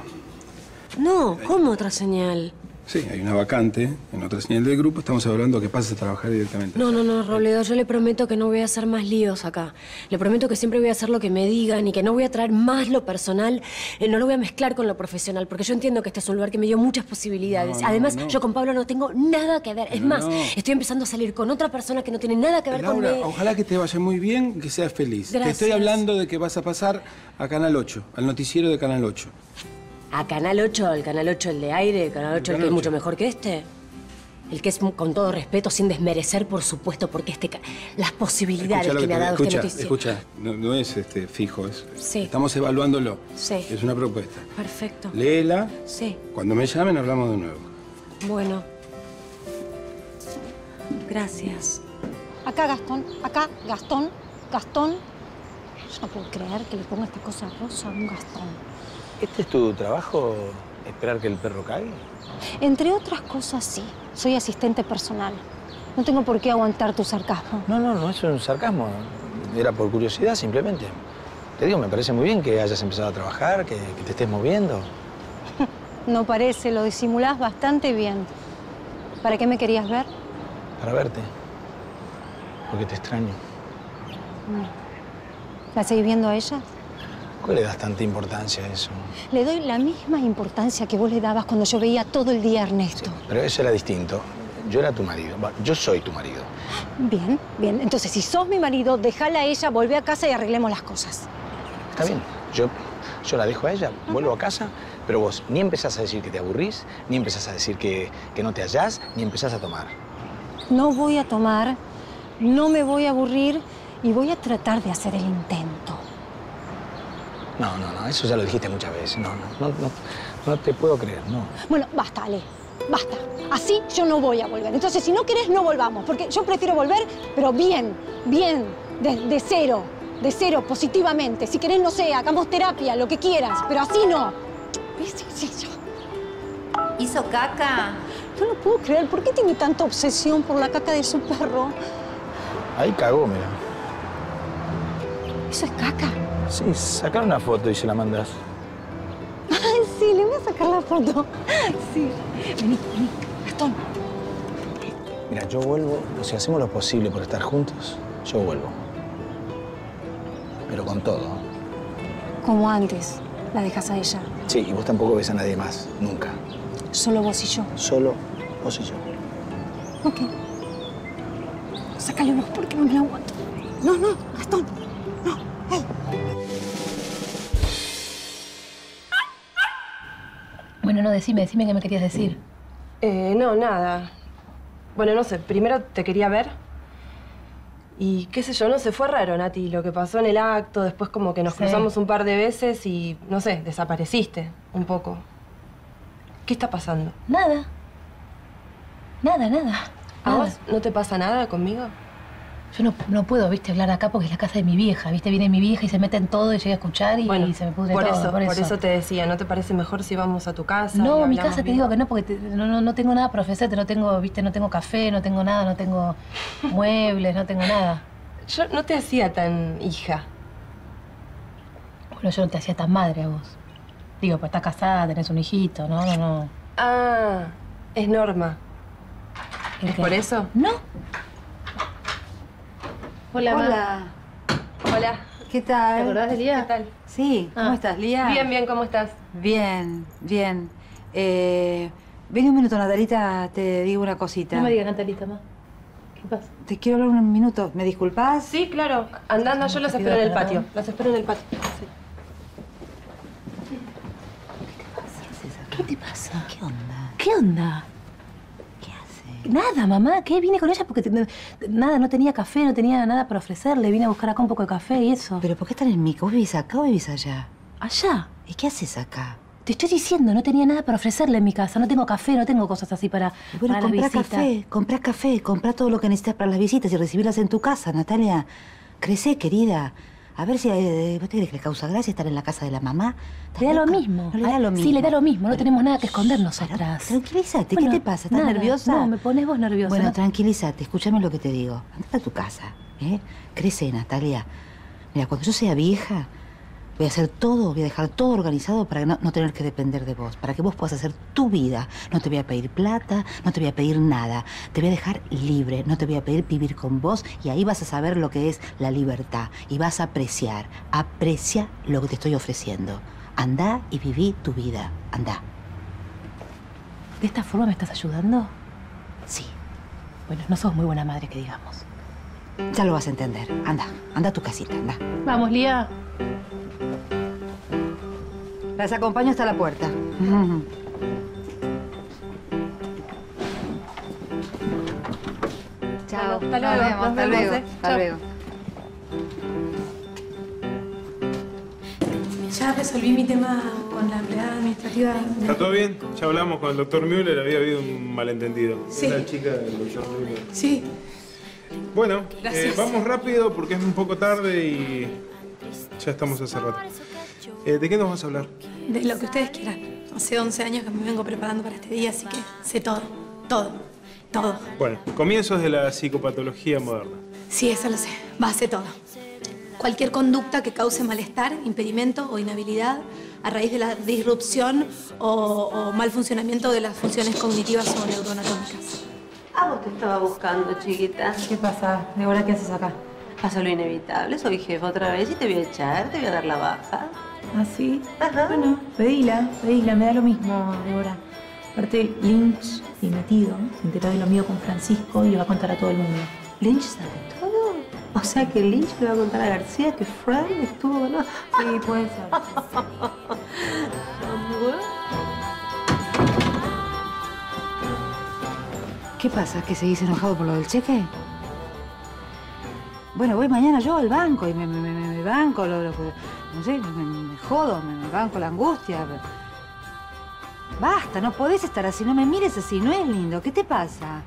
Speaker 6: No, ¿cómo otra señal?
Speaker 15: Sí, hay una vacante en otra señal del grupo. Estamos evaluando que pases a trabajar directamente.
Speaker 6: No, no, no, Robledo, yo le prometo que no voy a hacer más líos acá. Le prometo que siempre voy a hacer lo que me digan y que no voy a traer más lo personal, eh, no lo voy a mezclar con lo profesional, porque yo entiendo que este es un lugar que me dio muchas posibilidades.
Speaker 15: No, no,
Speaker 6: Además,
Speaker 15: no.
Speaker 6: yo con Pablo no tengo nada que ver. Es
Speaker 15: Pero
Speaker 6: más,
Speaker 15: no.
Speaker 6: estoy empezando a salir con otra persona que no tiene nada que ver
Speaker 15: Laura,
Speaker 6: conmigo.
Speaker 15: ojalá que te vaya muy bien, que seas feliz. Te
Speaker 6: Gracias.
Speaker 15: estoy hablando de que vas a pasar a Canal ocho, al noticiero de Canal ocho.
Speaker 6: ¿A Canal ocho? ¿El Canal ocho el de aire? ¿El Canal ocho el,
Speaker 15: Canal
Speaker 6: que es
Speaker 15: ocho.
Speaker 6: mucho mejor que este? El que es, con todo respeto, sin desmerecer, por supuesto, porque este... ca- Las posibilidades
Speaker 15: Escucha lo
Speaker 6: que me ha
Speaker 15: te-
Speaker 6: dado
Speaker 15: escucha,
Speaker 6: este noticiero.
Speaker 15: Escucha, no, no es este, fijo, es,
Speaker 6: Sí.
Speaker 15: estamos evaluándolo.
Speaker 6: Sí.
Speaker 15: Es una propuesta.
Speaker 6: Perfecto.
Speaker 15: Léela.
Speaker 6: Sí,
Speaker 15: Cuando me llamen hablamos de nuevo.
Speaker 6: bueno. Gracias.
Speaker 5: Acá, Gastón. Acá, Gastón. Gastón. Yo no puedo creer que le ponga esta cosa rosa a un Gastón.
Speaker 8: ¿Este es tu trabajo? ¿Esperar que el perro caiga?
Speaker 5: Entre otras cosas, sí. Soy asistente personal. No tengo por qué aguantar tu sarcasmo.
Speaker 8: No, no, no es un sarcasmo. Era por curiosidad, simplemente. Te digo, me parece muy bien que hayas empezado a trabajar, que, que te estés moviendo.
Speaker 5: No parece, lo disimulás bastante bien. ¿Para qué me querías ver?
Speaker 8: Para verte. Porque te extraño.
Speaker 5: ¿La seguís viendo a ella?
Speaker 8: ¿Por qué le das tanta importancia a eso?
Speaker 5: Le doy la misma importancia que vos le dabas cuando yo veía todo el día a Ernesto.
Speaker 8: Pero eso era distinto. Yo era tu marido. Bueno, yo soy tu marido.
Speaker 5: Bien, bien. Entonces, si sos mi marido, déjala a ella, volvé a casa y arreglemos las cosas.
Speaker 8: Está bien. Yo, yo la dejo a ella, vuelvo a casa, pero vos ni empezás a decir que te aburrís, ni empezás a decir que, que no te hallás, ni empezás a tomar.
Speaker 5: No voy a tomar, no me voy a aburrir y voy a tratar de hacer el intento.
Speaker 8: No, no, no, eso ya lo dijiste muchas veces. No, no, no, no, no te puedo creer, no.
Speaker 5: Bueno, basta, Ale. Basta. Así yo no voy a volver. Entonces, si no querés, no volvamos. Porque yo prefiero volver, pero bien, bien, de, de cero. De cero, positivamente. Si querés, no sé, hagamos terapia, lo que quieras. Pero así no. ¿Ves? Sí, sí, yo.
Speaker 2: ¿Hizo caca?
Speaker 5: No lo puedo creer. ¿Por qué tiene tanta obsesión por la caca de su perro?
Speaker 8: Ahí cagó, mira.
Speaker 5: ¿Eso es caca?
Speaker 8: Sí, sacar una foto y se la mandas.
Speaker 5: Ay, sí, le voy a sacar la foto. Sí. Vení, vení. Gastón.
Speaker 8: Mira, yo vuelvo, o sea, hacemos lo posible por estar juntos, yo vuelvo. Pero con todo.
Speaker 5: Como antes, la dejas a ella.
Speaker 8: Sí, y vos tampoco ves a nadie más, nunca.
Speaker 5: Solo vos y yo.
Speaker 8: Solo vos y yo.
Speaker 5: Ok. Sácale vos porque no me la aguanto. No, no, Gastón. No. Hey.
Speaker 3: Bueno, no, decime, decime qué me querías decir.
Speaker 18: Eh, no, nada. Bueno, no sé, primero te quería ver. Y qué sé yo, no sé, fue raro, Nati, lo que pasó en el acto. Después como que nos
Speaker 3: Sí.
Speaker 18: cruzamos un par de veces y, no sé, desapareciste un poco. ¿Qué está pasando?
Speaker 3: Nada.
Speaker 9: Nada, nada.
Speaker 18: ¿A
Speaker 9: nada.
Speaker 18: vos no te pasa nada conmigo?
Speaker 9: Yo no, no puedo, viste, hablar acá porque es la casa de mi vieja, viste, viene mi vieja y se mete en todo y llega a escuchar y,
Speaker 18: Bueno,
Speaker 9: y se me pudre
Speaker 18: por
Speaker 9: todo.
Speaker 18: eso, por eso. te decía, ¿no te parece mejor si vamos a tu casa? y
Speaker 9: No, mi
Speaker 18: hablamos
Speaker 9: casa te
Speaker 18: bien?
Speaker 9: digo que no, porque te- no, no, no tengo nada para ofrecerte, no tengo, viste, no tengo café, no tengo nada, no tengo muebles, no tengo nada.
Speaker 18: Yo no te hacía tan hija.
Speaker 9: Bueno, yo no te hacía tan madre a vos. Digo, pues estás casada, tenés un hijito, no, no, no.
Speaker 18: Ah, es Norma.
Speaker 9: ¿El
Speaker 18: ¿Es
Speaker 9: qué?
Speaker 18: por eso?
Speaker 9: No.
Speaker 2: Hola,
Speaker 18: Hola. Hola.
Speaker 2: ¿Qué tal?
Speaker 9: ¿Te acordás de Lía?
Speaker 18: ¿Qué tal?
Speaker 2: Sí, ¿cómo
Speaker 9: Ah.
Speaker 2: estás, Lía?
Speaker 18: Bien, bien, ¿cómo estás?
Speaker 2: Bien, bien. Eh, ven un minuto, Natalita, te digo una cosita.
Speaker 9: No me digas Natalita más. ¿Qué pasa?
Speaker 2: Te quiero hablar un minuto. ¿Me disculpás?
Speaker 18: Sí, claro. Anda, anda, yo los
Speaker 2: Te
Speaker 18: espero en
Speaker 2: pido
Speaker 18: el
Speaker 2: perdón.
Speaker 18: patio. Los espero en el patio. Sí.
Speaker 9: ¿Qué te pasa?
Speaker 2: ¿Qué onda?
Speaker 9: ¿Qué onda?
Speaker 2: ¿Qué hace?
Speaker 9: Nada, mamá. ¿Qué? Vine con ella porque te- nada, no tenía café, no tenía nada para ofrecerle. Vine a buscar acá un poco de café y eso.
Speaker 2: ¿Pero por qué están en Mica? ¿Vos vivís acá o vivís allá?
Speaker 9: ¿Allá?
Speaker 2: ¿Y qué haces acá?
Speaker 9: Te estoy diciendo, no tenía nada para ofrecerle en mi casa. No tengo café, no tengo cosas así para,
Speaker 2: Bueno,
Speaker 9: para las
Speaker 2: comprá
Speaker 9: visitas.
Speaker 2: café, comprá café, comprá todo lo que necesitas para las visitas y recibirlas en tu casa, Natalia. Crecé, querida. A ver si eh, ¿vos te crees que le causa gracia estar en la casa de la mamá?
Speaker 9: Le da lo
Speaker 2: loca?
Speaker 9: mismo.
Speaker 2: No le da
Speaker 9: Ah,
Speaker 2: lo mismo.
Speaker 9: Sí, le da lo mismo. No tenemos nada que esconder nosotras.
Speaker 2: Tranquilízate,
Speaker 9: Bueno,
Speaker 2: ¿qué te pasa? ¿Estás
Speaker 9: nada.
Speaker 2: nerviosa?
Speaker 9: No, me pones vos nerviosa.
Speaker 2: Bueno,
Speaker 9: ¿no?
Speaker 2: tranquilízate, escúchame lo que te digo. Andate a tu casa, ¿eh? Crece, Natalia. Mira, cuando yo sea vieja, voy a hacer todo, voy a dejar todo organizado para no, no tener que depender de vos, para que vos puedas hacer tu vida. No te voy a pedir plata, no te voy a pedir nada. Te voy a dejar libre, no te voy a pedir vivir con vos y ahí vas a saber lo que es la libertad y vas a apreciar. Aprecia lo que te estoy ofreciendo. Andá y viví tu vida. Andá.
Speaker 9: ¿De esta forma me estás ayudando?
Speaker 2: Sí.
Speaker 9: Bueno, no sos muy buena madre, que digamos.
Speaker 2: Ya lo vas a entender. Anda, anda a tu casita, anda.
Speaker 9: Vamos, Lía.
Speaker 2: Las acompaño hasta la puerta. Chao.
Speaker 18: Hasta
Speaker 2: Nos
Speaker 18: luego,
Speaker 2: vemos,
Speaker 18: nos
Speaker 2: hasta
Speaker 18: vemos,
Speaker 2: luego.
Speaker 18: eh.
Speaker 2: Hasta
Speaker 18: Chao.
Speaker 2: luego.
Speaker 3: Ya resolví mi tema con la empleada administrativa.
Speaker 15: ¿Está todo bien? Ya hablamos con el doctor Müller, había habido un malentendido.
Speaker 3: Sí.
Speaker 15: Es la chica del doctor Müller.
Speaker 3: Sí.
Speaker 15: Bueno,
Speaker 3: Gracias.
Speaker 15: eh, vamos rápido porque es un poco tarde y ya estamos hace rato. Eh, ¿De qué nos vas a hablar?
Speaker 3: De lo que ustedes quieran. Hace once años que me vengo preparando para este día, así que sé todo. Todo. Todo.
Speaker 15: Bueno, comienzos de la psicopatología moderna.
Speaker 3: Sí, eso lo sé. Va, sé todo. Cualquier conducta que cause malestar, impedimento o inhabilidad a raíz de la disrupción o, o mal funcionamiento de las funciones cognitivas o neuroanatómicas.
Speaker 20: A vos te estaba buscando, chiquita.
Speaker 9: ¿Qué pasa? ¿Débora, qué haces acá?
Speaker 20: Pasa lo inevitable, soy jefa otra vez y te voy a echar, te voy a dar la baja.
Speaker 9: ¿Ah, sí? Bueno, pedila, pedila, me da lo mismo, Débora. Aparte, Lynch, y metido, se enteró de lo mío con Francisco y le va a contar a todo el mundo.
Speaker 20: ¿Lynch sabe todo? O sea que Lynch le va a contar a García que Frank estuvo con...
Speaker 9: Sí, puede ser.
Speaker 2: ¿Qué pasa? ¿Que seguís enojado por lo del cheque? Bueno, voy mañana yo al banco y me, me, me, me banco, lo, lo, no sé, me, me jodo, me, me banco la angustia. Basta, no podés estar así, no me mires así, no es lindo. ¿Qué te pasa?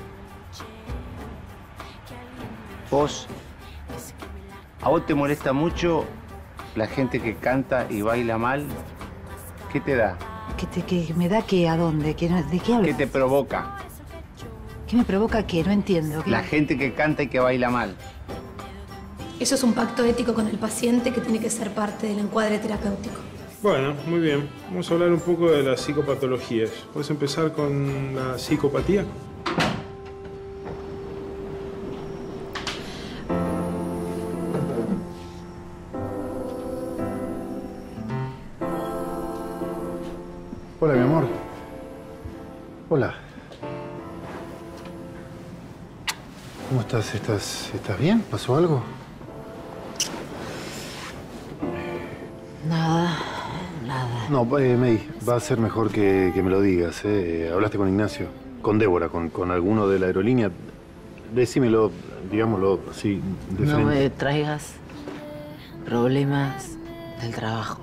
Speaker 7: Vos, ¿a vos te molesta mucho la gente que canta y baila mal? ¿Qué te da?
Speaker 2: ¿Qué, te, qué me da qué? ¿A dónde? ¿Qué, no- ¿De qué hablas?
Speaker 7: ¿Qué te provoca?
Speaker 2: ¿Qué me provoca qué? No entiendo. ¿Qué?
Speaker 7: La gente que canta y que baila mal.
Speaker 3: Eso es un pacto ético con el paciente que tiene que ser parte del encuadre terapéutico.
Speaker 15: Bueno, muy bien. Vamos a hablar un poco de las psicopatologías. ¿Puedes empezar con la psicopatía?
Speaker 14: Hola, mi amor. Hola. ¿Cómo estás? ¿Estás, estás bien? ¿Pasó algo?
Speaker 2: Nada, nada.
Speaker 14: No, eh, May, va a ser mejor que, que me lo digas. ¿eh? ¿Hablaste con Ignacio? Con Débora, con, con alguno de la aerolínea. Decímelo, digámoslo así, de
Speaker 4: No
Speaker 14: frente.
Speaker 4: me traigas problemas del trabajo.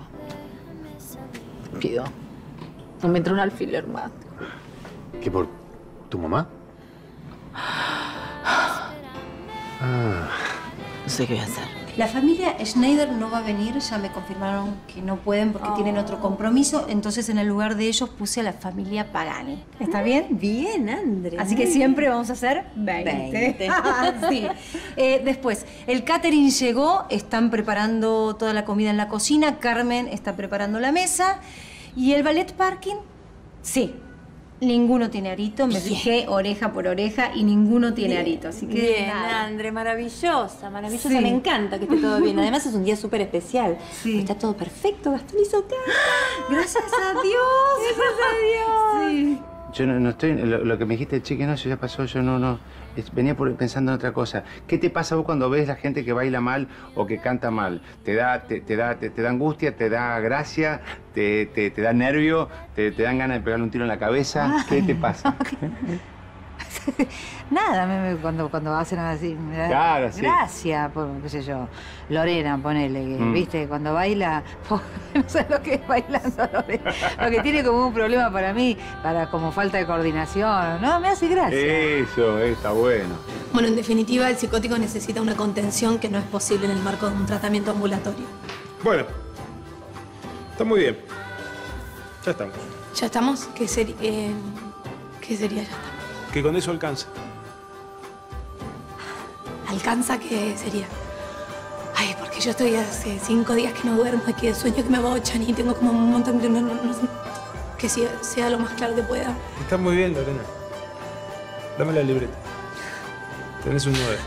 Speaker 4: Pido. No me entró un alfiler más.
Speaker 14: ¿Qué por tu mamá? Ah.
Speaker 4: No sé qué voy a hacer.
Speaker 13: La familia Schneider no va a venir, ya me confirmaron que no pueden porque oh. tienen otro compromiso, entonces en el lugar de ellos puse a la familia Pagani. ¿Está bien?
Speaker 5: Bien, André.
Speaker 13: Así que siempre vamos a hacer veinte. Sí. Eh, después, el catering llegó, están preparando toda la comida en la cocina, Carmen está preparando la mesa y el ballet parking, sí. Ninguno tiene arito, me fijé oreja por oreja y ninguno tiene
Speaker 5: bien.
Speaker 13: arito, así que
Speaker 5: Bien,
Speaker 13: nada.
Speaker 5: André, maravillosa, maravillosa,
Speaker 13: Sí.
Speaker 5: me encanta que esté todo bien. Además es un día súper especial. Sí. Está todo perfecto, Gastón hizo acá.
Speaker 13: Gracias a Dios.
Speaker 5: Gracias a Dios.
Speaker 13: Sí.
Speaker 7: Yo no, no estoy... Lo, lo que me dijiste, chique, no, eso ya pasó, yo no, no... es- venía por- pensando en otra cosa. ¿Qué te pasa vos cuando ves la gente que baila mal o que canta mal? ¿Te da, te, te da, te, te da angustia, te da gracia, te, te, te da nervio, te, te dan ganas de pegarle un tiro en la cabeza? ¿Qué te pasa?
Speaker 2: Nada, me- me- cuando, cuando hacen así, me da
Speaker 7: Claro, sí.
Speaker 2: gracia, por, qué sé yo. Lorena, ponele, que,
Speaker 7: Mm.
Speaker 2: viste, cuando baila, no sé lo que es bailando Lorena, porque tiene como un problema para mí, para como falta de coordinación, no, me hace gracia.
Speaker 7: Eso, está bueno.
Speaker 3: Bueno, en definitiva, el psicótico necesita una contención que no es posible en el marco de un tratamiento ambulatorio.
Speaker 15: Bueno, está muy bien. Ya estamos.
Speaker 3: ¿Ya estamos? ¿Qué, seri- eh, ¿qué sería ya estamos?
Speaker 15: Que con eso alcanza.
Speaker 3: ¿Alcanza qué sería? Ay, porque yo estoy hace cinco días que no duermo y que sueño que me abochan y tengo como un montón de... No, no, no sé. Que sea, sea lo más claro que pueda.
Speaker 15: Está muy bien, Lorena. Dame la libreta. Tenés un nueve.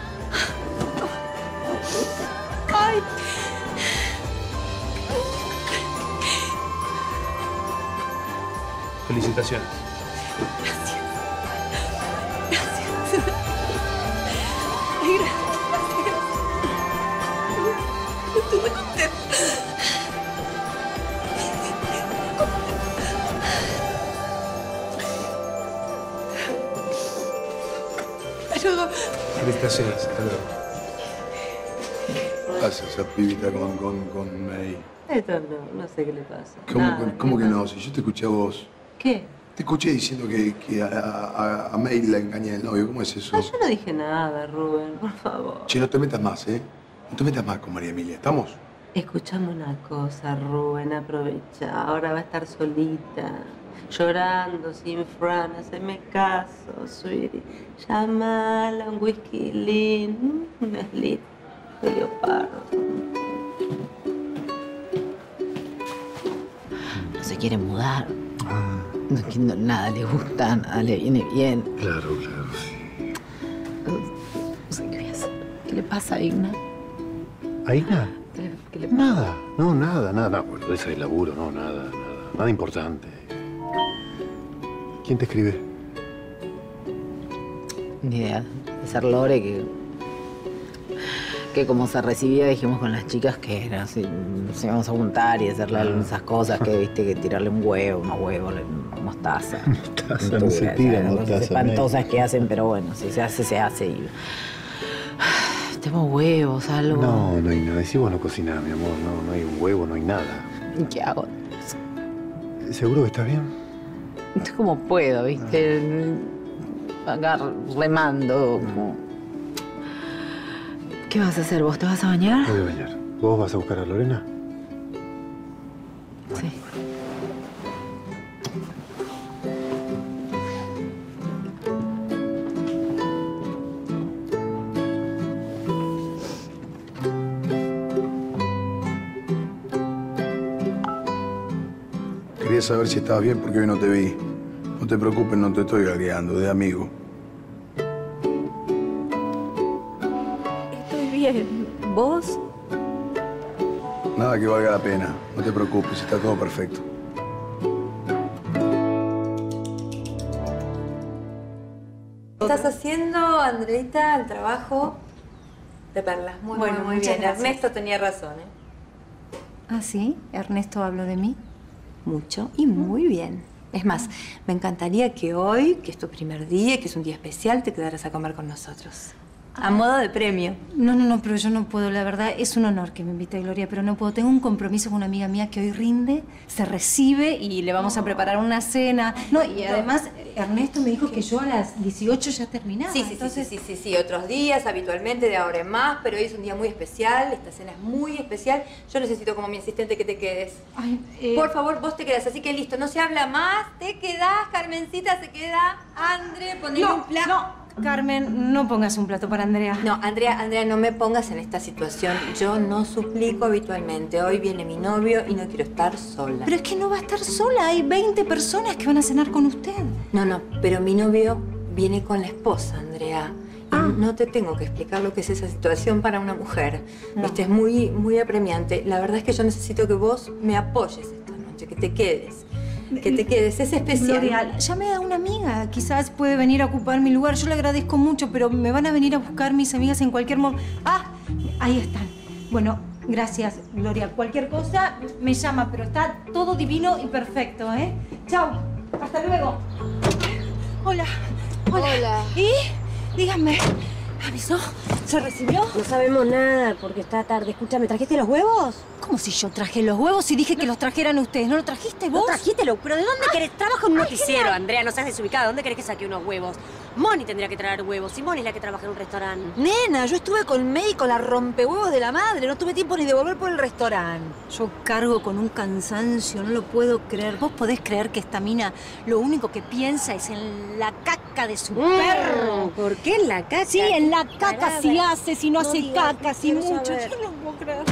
Speaker 3: Ay.
Speaker 15: Felicitaciones.
Speaker 3: Ay, gracias. Estoy muy contenta. Pero...
Speaker 15: Felicitaciones. Hasta luego.
Speaker 21: ¿Qué pasa esa pibita con, con, con May?
Speaker 20: Esto no, no sé qué le pasa.
Speaker 21: ¿Cómo,
Speaker 20: Nada,
Speaker 21: que- cómo
Speaker 20: ¿qué
Speaker 21: que
Speaker 20: pasa?
Speaker 21: no? Si yo te escuché a vos.
Speaker 20: ¿Qué?
Speaker 21: Te escuché diciendo que, que a, a, a May la engañé el novio. ¿Cómo es eso?
Speaker 20: No, yo no dije nada, Rubén, por favor.
Speaker 21: Che, no te metas más, ¿eh? No te metas más con María Emilia. ¿Estamos?
Speaker 20: Escuchame una cosa, Rubén, aprovecha. Ahora va a estar solita, llorando, sin Fran. Haceme caso, sweetie. Llámala, un whisky lean, un slip de leopardo.
Speaker 4: No se quiere mudar. No entiendo nada, le gusta, nada le viene bien.
Speaker 14: Claro, claro, sí.
Speaker 4: No sé qué voy a hacer. ¿Qué le pasa a Igna?
Speaker 14: ¿A Igna?
Speaker 4: ¿Qué le, qué le pasa?
Speaker 14: Nada, no, nada, nada. No, bueno, ese es el laburo, no, nada, nada. Nada importante. ¿Quién te escribe?
Speaker 4: Ni idea. De ser Lore que... que como se recibía, dijimos con las chicas que era así, nos íbamos a juntar y hacerle esas cosas que, viste, que tirarle un huevo, unos huevos, mostaza.
Speaker 14: Mostaza, no se tira
Speaker 4: Cosas
Speaker 14: mostaza,
Speaker 4: espantosas que hacen, pero bueno, si se hace, se hace. Y... Tengo huevos, algo.
Speaker 14: No, no hay nada. Si vos no cocinás, mi amor, no, no hay un huevo, no hay nada.
Speaker 4: ¿Y qué hago?
Speaker 14: ¿Seguro que estás bien?
Speaker 4: Como puedo, viste. Acá remando. como- ¿Qué vas a hacer? ¿Vos te vas a bañar?
Speaker 14: Me voy a bañar. ¿Vos vas a buscar a Lorena?
Speaker 4: Sí.
Speaker 21: Quería saber si estabas bien porque hoy no te vi. No te preocupes, no te estoy galgueando, de amigo.
Speaker 5: Estoy bien. ¿Vos?
Speaker 21: Nada que valga la pena. No te preocupes, está todo perfecto.
Speaker 5: ¿Estás haciendo, Andreita, el trabajo de Perlas? Muy
Speaker 13: Bueno,
Speaker 5: bueno, muy
Speaker 13: muchas
Speaker 5: bien.
Speaker 13: gracias.
Speaker 5: Ernesto tenía razón, ¿eh?
Speaker 13: Ah, sí, Ernesto habló de mí.
Speaker 5: Mucho y muy bien. Es más, me encantaría que hoy, que es tu primer día, que es un día especial, te quedaras a comer con nosotros.
Speaker 13: A modo de premio.
Speaker 5: No, no, no, pero yo no puedo, la verdad. Es un honor que me invite Gloria, pero no puedo. Tengo un compromiso con una amiga mía que hoy rinde, se recibe y le vamos a preparar una cena. No, y además Ernesto me dijo que yo a las dieciocho ya terminaba.
Speaker 13: Sí, sí,
Speaker 5: entonces...
Speaker 13: sí, sí, sí, sí, otros días, habitualmente, de ahora en más, pero hoy es un día muy especial, esta cena es muy especial. Yo necesito como mi asistente que te quedes.
Speaker 5: Ay, eh...
Speaker 13: Por favor, vos te quedas, así que listo, no se habla más, te quedás, Carmencita se queda, André, ponele
Speaker 5: No,
Speaker 13: un plato.
Speaker 5: no. Carmen, no pongas un plato para Andrea.
Speaker 13: No, Andrea, Andrea, no me pongas en esta situación. Yo no suplico habitualmente. Hoy viene mi novio y no quiero estar sola.
Speaker 5: Pero es que no va a estar sola. Hay veinte personas que van a cenar con usted.
Speaker 13: No, no, pero mi novio viene con la esposa, Andrea. Y no te tengo que explicar lo que es esa situación para una mujer.
Speaker 5: No.
Speaker 13: Este es muy, muy apremiante. La verdad es que yo necesito que vos me apoyes esta noche, que te quedes. Que te quedes, es especial.
Speaker 5: Gloria, llame a una amiga. Quizás puede venir a ocupar mi lugar. Yo le agradezco mucho, pero me van a venir a buscar mis amigas en cualquier momento. ¡Ah! Ahí están. Bueno, gracias, Gloria. Cualquier cosa me llama, pero está todo divino y perfecto, ¿eh? Chao. Hasta luego. Hola. Hola.
Speaker 6: Hola.
Speaker 5: ¿Y? Díganme. ¿Avisó? ¿Se recibió?
Speaker 6: No sabemos nada porque está tarde. Escúchame, ¿trajiste los huevos?
Speaker 5: ¿Cómo si yo traje los huevos y dije que los trajeran ustedes? ¿No lo trajiste vos?
Speaker 6: ¿No trajiste los? ¿Pero de dónde querés? Trabajo en un noticiero, Andrea. No seas desubicada. ¿Dónde querés que saque unos huevos? Moni tendría que traer huevos. Y Moni es la que trabaja en un restaurante.
Speaker 2: Nena, yo estuve con May, con la rompehuevos de la madre. No tuve tiempo ni de volver por el restaurante.
Speaker 5: Yo cargo con un cansancio, no lo puedo creer. ¿Vos podés creer que esta mina lo único que piensa es en la caca de su
Speaker 6: Mm,
Speaker 5: perro?
Speaker 6: ¿Por qué en la caca?
Speaker 5: Sí, en la caca,
Speaker 6: Pará,
Speaker 5: si
Speaker 6: pará.
Speaker 5: hace, si no,
Speaker 6: No
Speaker 5: hace
Speaker 6: digas,
Speaker 5: caca,
Speaker 6: no
Speaker 5: si
Speaker 6: quiero
Speaker 5: mucho.
Speaker 6: saber.
Speaker 5: Yo no puedo creer.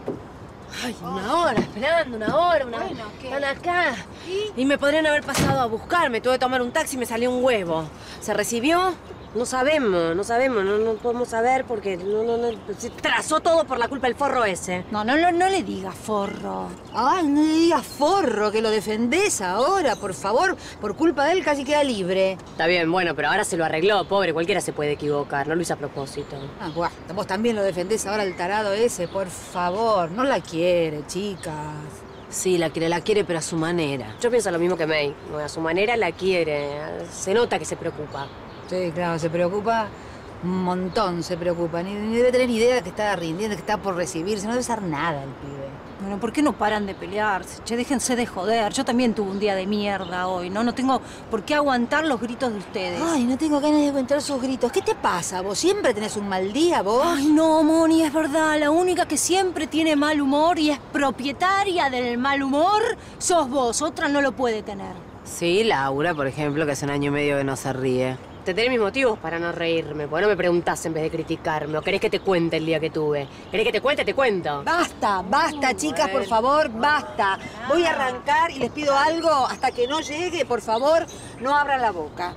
Speaker 6: Ay, una hora esperando, una hora, una
Speaker 5: Bueno, ¿qué?
Speaker 6: Están acá. ¿Y? me podrían haber pasado a buscarme. Tuve que tomar un taxi y me salió un huevo. ¿Se recibió? No sabemos, no sabemos, no, no podemos saber porque no, no, no, se trazó todo por la culpa del forro ese.
Speaker 5: No, no, no, no le digas forro.
Speaker 2: Ay, no le digas forro, que lo defendés ahora, por favor. Por culpa de él casi queda libre.
Speaker 6: Está bien, bueno, pero ahora se lo arregló, pobre, cualquiera se puede equivocar, no lo hice a propósito.
Speaker 2: Ah, buah, vos también lo defendés ahora el tarado ese, por favor. No la quiere, chicas.
Speaker 6: Sí, la quiere, la quiere, pero a su manera. Yo pienso lo mismo que May, a su manera la quiere, se nota que se preocupa.
Speaker 2: Sí, claro, se preocupa un montón, se preocupa. Ni, ni debe tener ni idea de que está rindiendo, que está por recibirse. No debe ser nada el pibe.
Speaker 5: Bueno, ¿por qué no paran de pelearse? Che, déjense de joder. Yo también tuve un día de mierda hoy, ¿no? No tengo por qué aguantar los gritos de ustedes.
Speaker 2: Ay, no tengo ganas de aguantar sus gritos. ¿Qué te pasa? ¿Vos siempre tenés un mal día, vos?
Speaker 5: Ay, no, Moni, es verdad. La única que siempre tiene mal humor y es propietaria del mal humor sos vos. Otra no lo puede tener.
Speaker 6: Sí, Laura, por ejemplo, que hace un año y medio que no se ríe. Te tenés mis motivos para no reírme, porque no me preguntás en vez de criticarme. ¿O querés que te cuente el día que tuve? ¿Querés que te cuente? Te cuento.
Speaker 2: Basta, basta, chicas, por favor, basta. Voy a arrancar y les pido algo. Hasta que no llegue, por favor, no abran la boca.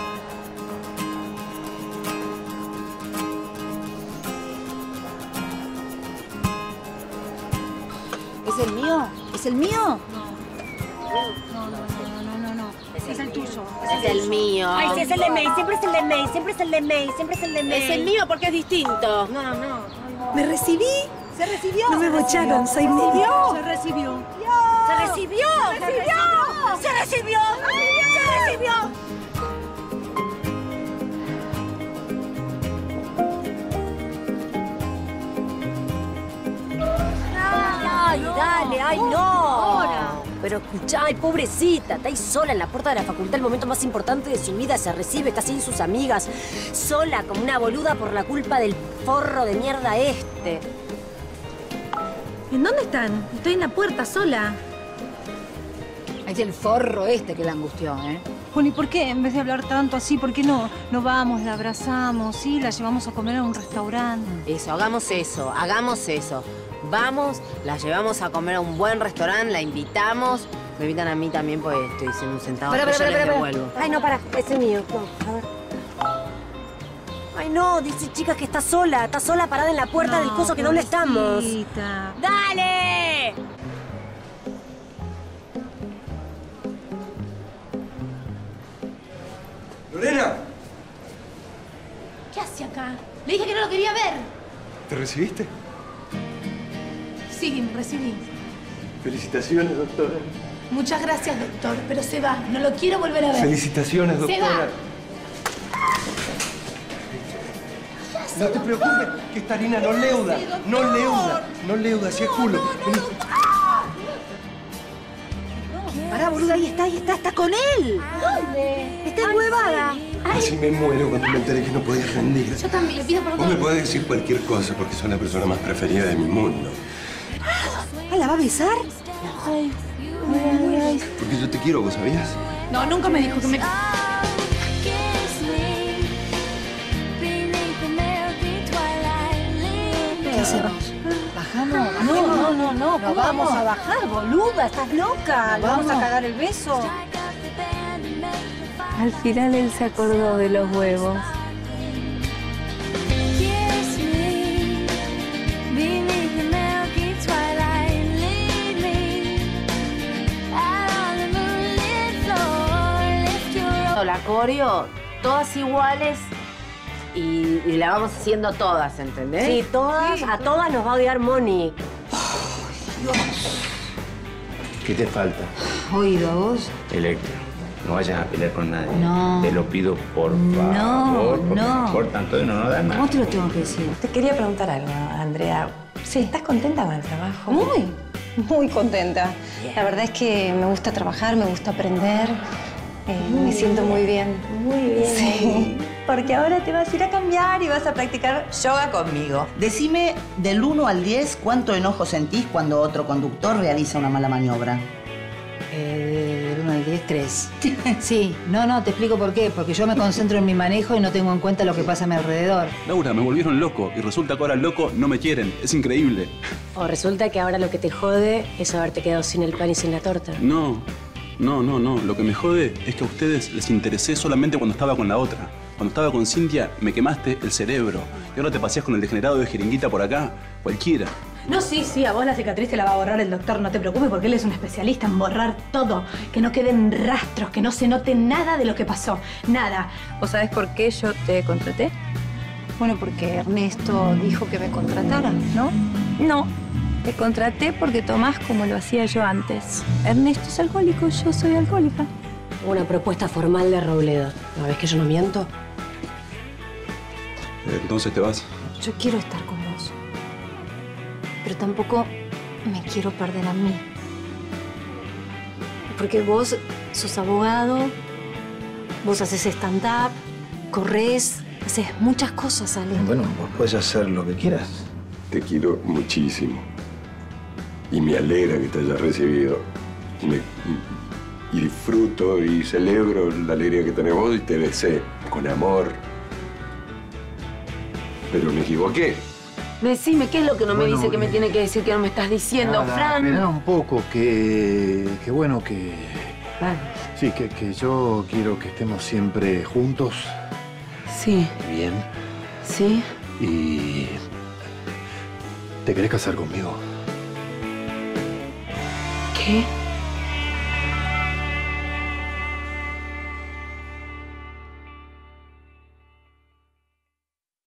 Speaker 2: ¿Es el mío? ¿Es el mío?
Speaker 5: No, no, no, no, no, no. Es el tuyo.
Speaker 6: Es el mío.
Speaker 5: Ay, sí, es el de May. Siempre es el de May. Siempre es el de May. Siempre es el de May.
Speaker 6: Es el mío porque es distinto.
Speaker 5: No, no.
Speaker 2: ¿Me recibí? ¿Se recibió?
Speaker 5: No me bocharon, soy medio. Se recibió.
Speaker 6: ¡Se recibió!
Speaker 5: ¡Se recibió!
Speaker 6: ¡Se recibió! ¡Se recibió! ¡Ay, dale! ¡Ay, no!
Speaker 5: Ahora.
Speaker 6: Pero escuchá, ay, pobrecita, está ahí sola en la puerta de la facultad, el momento más importante de su vida, se recibe, está sin sus amigas, sola como una boluda por la culpa del forro de mierda este.
Speaker 5: ¿En dónde están? Estoy en la puerta sola.
Speaker 2: Es el forro este que la angustió, ¿eh?
Speaker 5: Bueno, ¿y por qué en vez de hablar tanto así, por qué no, no vamos, la abrazamos, sí, la llevamos a comer a un restaurante?
Speaker 6: Eso, hagamos eso, hagamos eso. Vamos, la llevamos a comer a un buen restaurante, la invitamos. Me invitan a mí también porque estoy haciendo un centavo,
Speaker 2: Pará,
Speaker 6: pero
Speaker 2: pará,
Speaker 6: yo les
Speaker 2: pará,
Speaker 6: devuelvo. Ay, no, para, ese es mío. No, a ver. Ay, no, dice chica que está sola, está sola parada en la puerta del coso que dónde estamos.
Speaker 5: Pobrecita.
Speaker 6: ¡Dale!
Speaker 21: ¡Lorena!
Speaker 5: ¿Qué hace acá? Le dije que no lo quería ver.
Speaker 21: ¿Te recibiste?
Speaker 5: Sí, me recibí.
Speaker 21: Felicitaciones, doctora.
Speaker 5: Muchas gracias, doctor, pero se va. No lo quiero volver a ver.
Speaker 21: Felicitaciones,
Speaker 5: Se
Speaker 21: doctora.
Speaker 5: va. ¿Qué hace?
Speaker 1: No te preocupes, que esta harina no leuda, no leuda, no leuda, si es culo. Vení.
Speaker 2: Pará, boluda, ahí está, ahí está, está con él.
Speaker 5: ¿Dónde?
Speaker 2: Está enhuevada.
Speaker 1: Casi me muero cuando me enteré que no podías rendir.
Speaker 5: Yo también le pido
Speaker 1: Vos
Speaker 5: perdón.
Speaker 1: me podés decir cualquier cosa porque sos la persona más preferida de mi mundo.
Speaker 2: Ah, ¿la va a besar?
Speaker 5: Ay, ay, ay.
Speaker 1: Porque yo te quiero, ¿vos sabías?
Speaker 3: No, nunca me dijo que me...
Speaker 2: ¿Qué hacemos? ¿Bajamos? No, no, no, no. ¿Cómo vamos a bajar, boluda? ¿Estás loca? ¿Le vamos a cagar el beso?
Speaker 6: Al final él se acordó de los huevos.
Speaker 4: La coreo, todas iguales y, y la vamos haciendo todas, ¿entendés?
Speaker 6: Sí, todas, a todas nos va a odiar Moni.
Speaker 7: ¿Qué te falta?
Speaker 2: ¿Oído a vos?
Speaker 7: Electra, no vayas a pelear con nadie.
Speaker 2: No.
Speaker 7: Te lo pido por
Speaker 2: No,
Speaker 7: favor. porque
Speaker 2: no.
Speaker 7: Por tanto, no nos da nada.
Speaker 2: ¿Cómo te lo tengo que decir?
Speaker 6: Te quería preguntar algo, Andrea. Sí. ¿Estás contenta con el trabajo?
Speaker 5: Muy, muy contenta. La verdad es que me gusta trabajar, me gusta aprender. Eh, me siento muy bien.
Speaker 6: Muy bien.
Speaker 5: Sí.
Speaker 6: Porque ahora te vas a ir a cambiar y vas a practicar yoga conmigo.
Speaker 22: Decime del uno al diez cuánto enojo sentís cuando otro conductor realiza una mala maniobra.
Speaker 2: Eh, del uno al diez, tres. Sí, no, no, te explico por qué. Porque yo me concentro en mi manejo y no tengo en cuenta lo que pasa a mi alrededor.
Speaker 10: Laura, me volvieron loco y resulta que ahora el loco no me quieren. Es increíble.
Speaker 6: O resulta que ahora lo que te jode es haberte quedado sin el pan y sin la torta.
Speaker 10: No, no, no, no. Lo que me jode es que a ustedes les interesé solamente cuando estaba con la otra. Cuando estaba con Cintia, me quemaste el cerebro. Y ahora te paseas con el degenerado de Jeringuita por acá. Cualquiera.
Speaker 3: No, sí, sí, a vos la cicatriz te la va a borrar el doctor, no te preocupes, porque él es un especialista en borrar todo. Que no queden rastros, que no se note nada de lo que pasó. Nada.
Speaker 6: ¿Vos sabés por qué yo te contraté?
Speaker 5: Bueno, porque Ernesto dijo que me contratara, ¿no?
Speaker 6: No. Te contraté porque tomás como lo hacía yo antes. Ernesto es alcohólico, yo soy alcohólica. Una propuesta formal de Robledo. ¿No ves que yo no miento?
Speaker 10: Entonces te vas.
Speaker 5: Yo quiero estar con vos. Pero tampoco me quiero perder a mí. Porque vos sos abogado, vos haces stand-up, corres, haces muchas cosas, Ale.
Speaker 8: Bueno, vos podés hacer lo que quieras.
Speaker 1: Te quiero muchísimo. Y me alegra que te hayas recibido. Y, me- y- y disfruto y celebro la alegría que tenés vos y te besé con amor. Pero me equivoqué.
Speaker 4: Decime, ¿qué es lo que no me
Speaker 14: Bueno,
Speaker 4: dice que me tiene que decir que no me estás diciendo,
Speaker 14: Nada,
Speaker 4: Fran?
Speaker 14: esperá un poco, que, que bueno, que...
Speaker 4: Fran.
Speaker 14: Sí, que, que yo quiero que estemos siempre juntos,
Speaker 4: Sí,
Speaker 14: bien,
Speaker 4: sí.
Speaker 14: y... ¿Te querés casar conmigo?
Speaker 4: ¿Qué?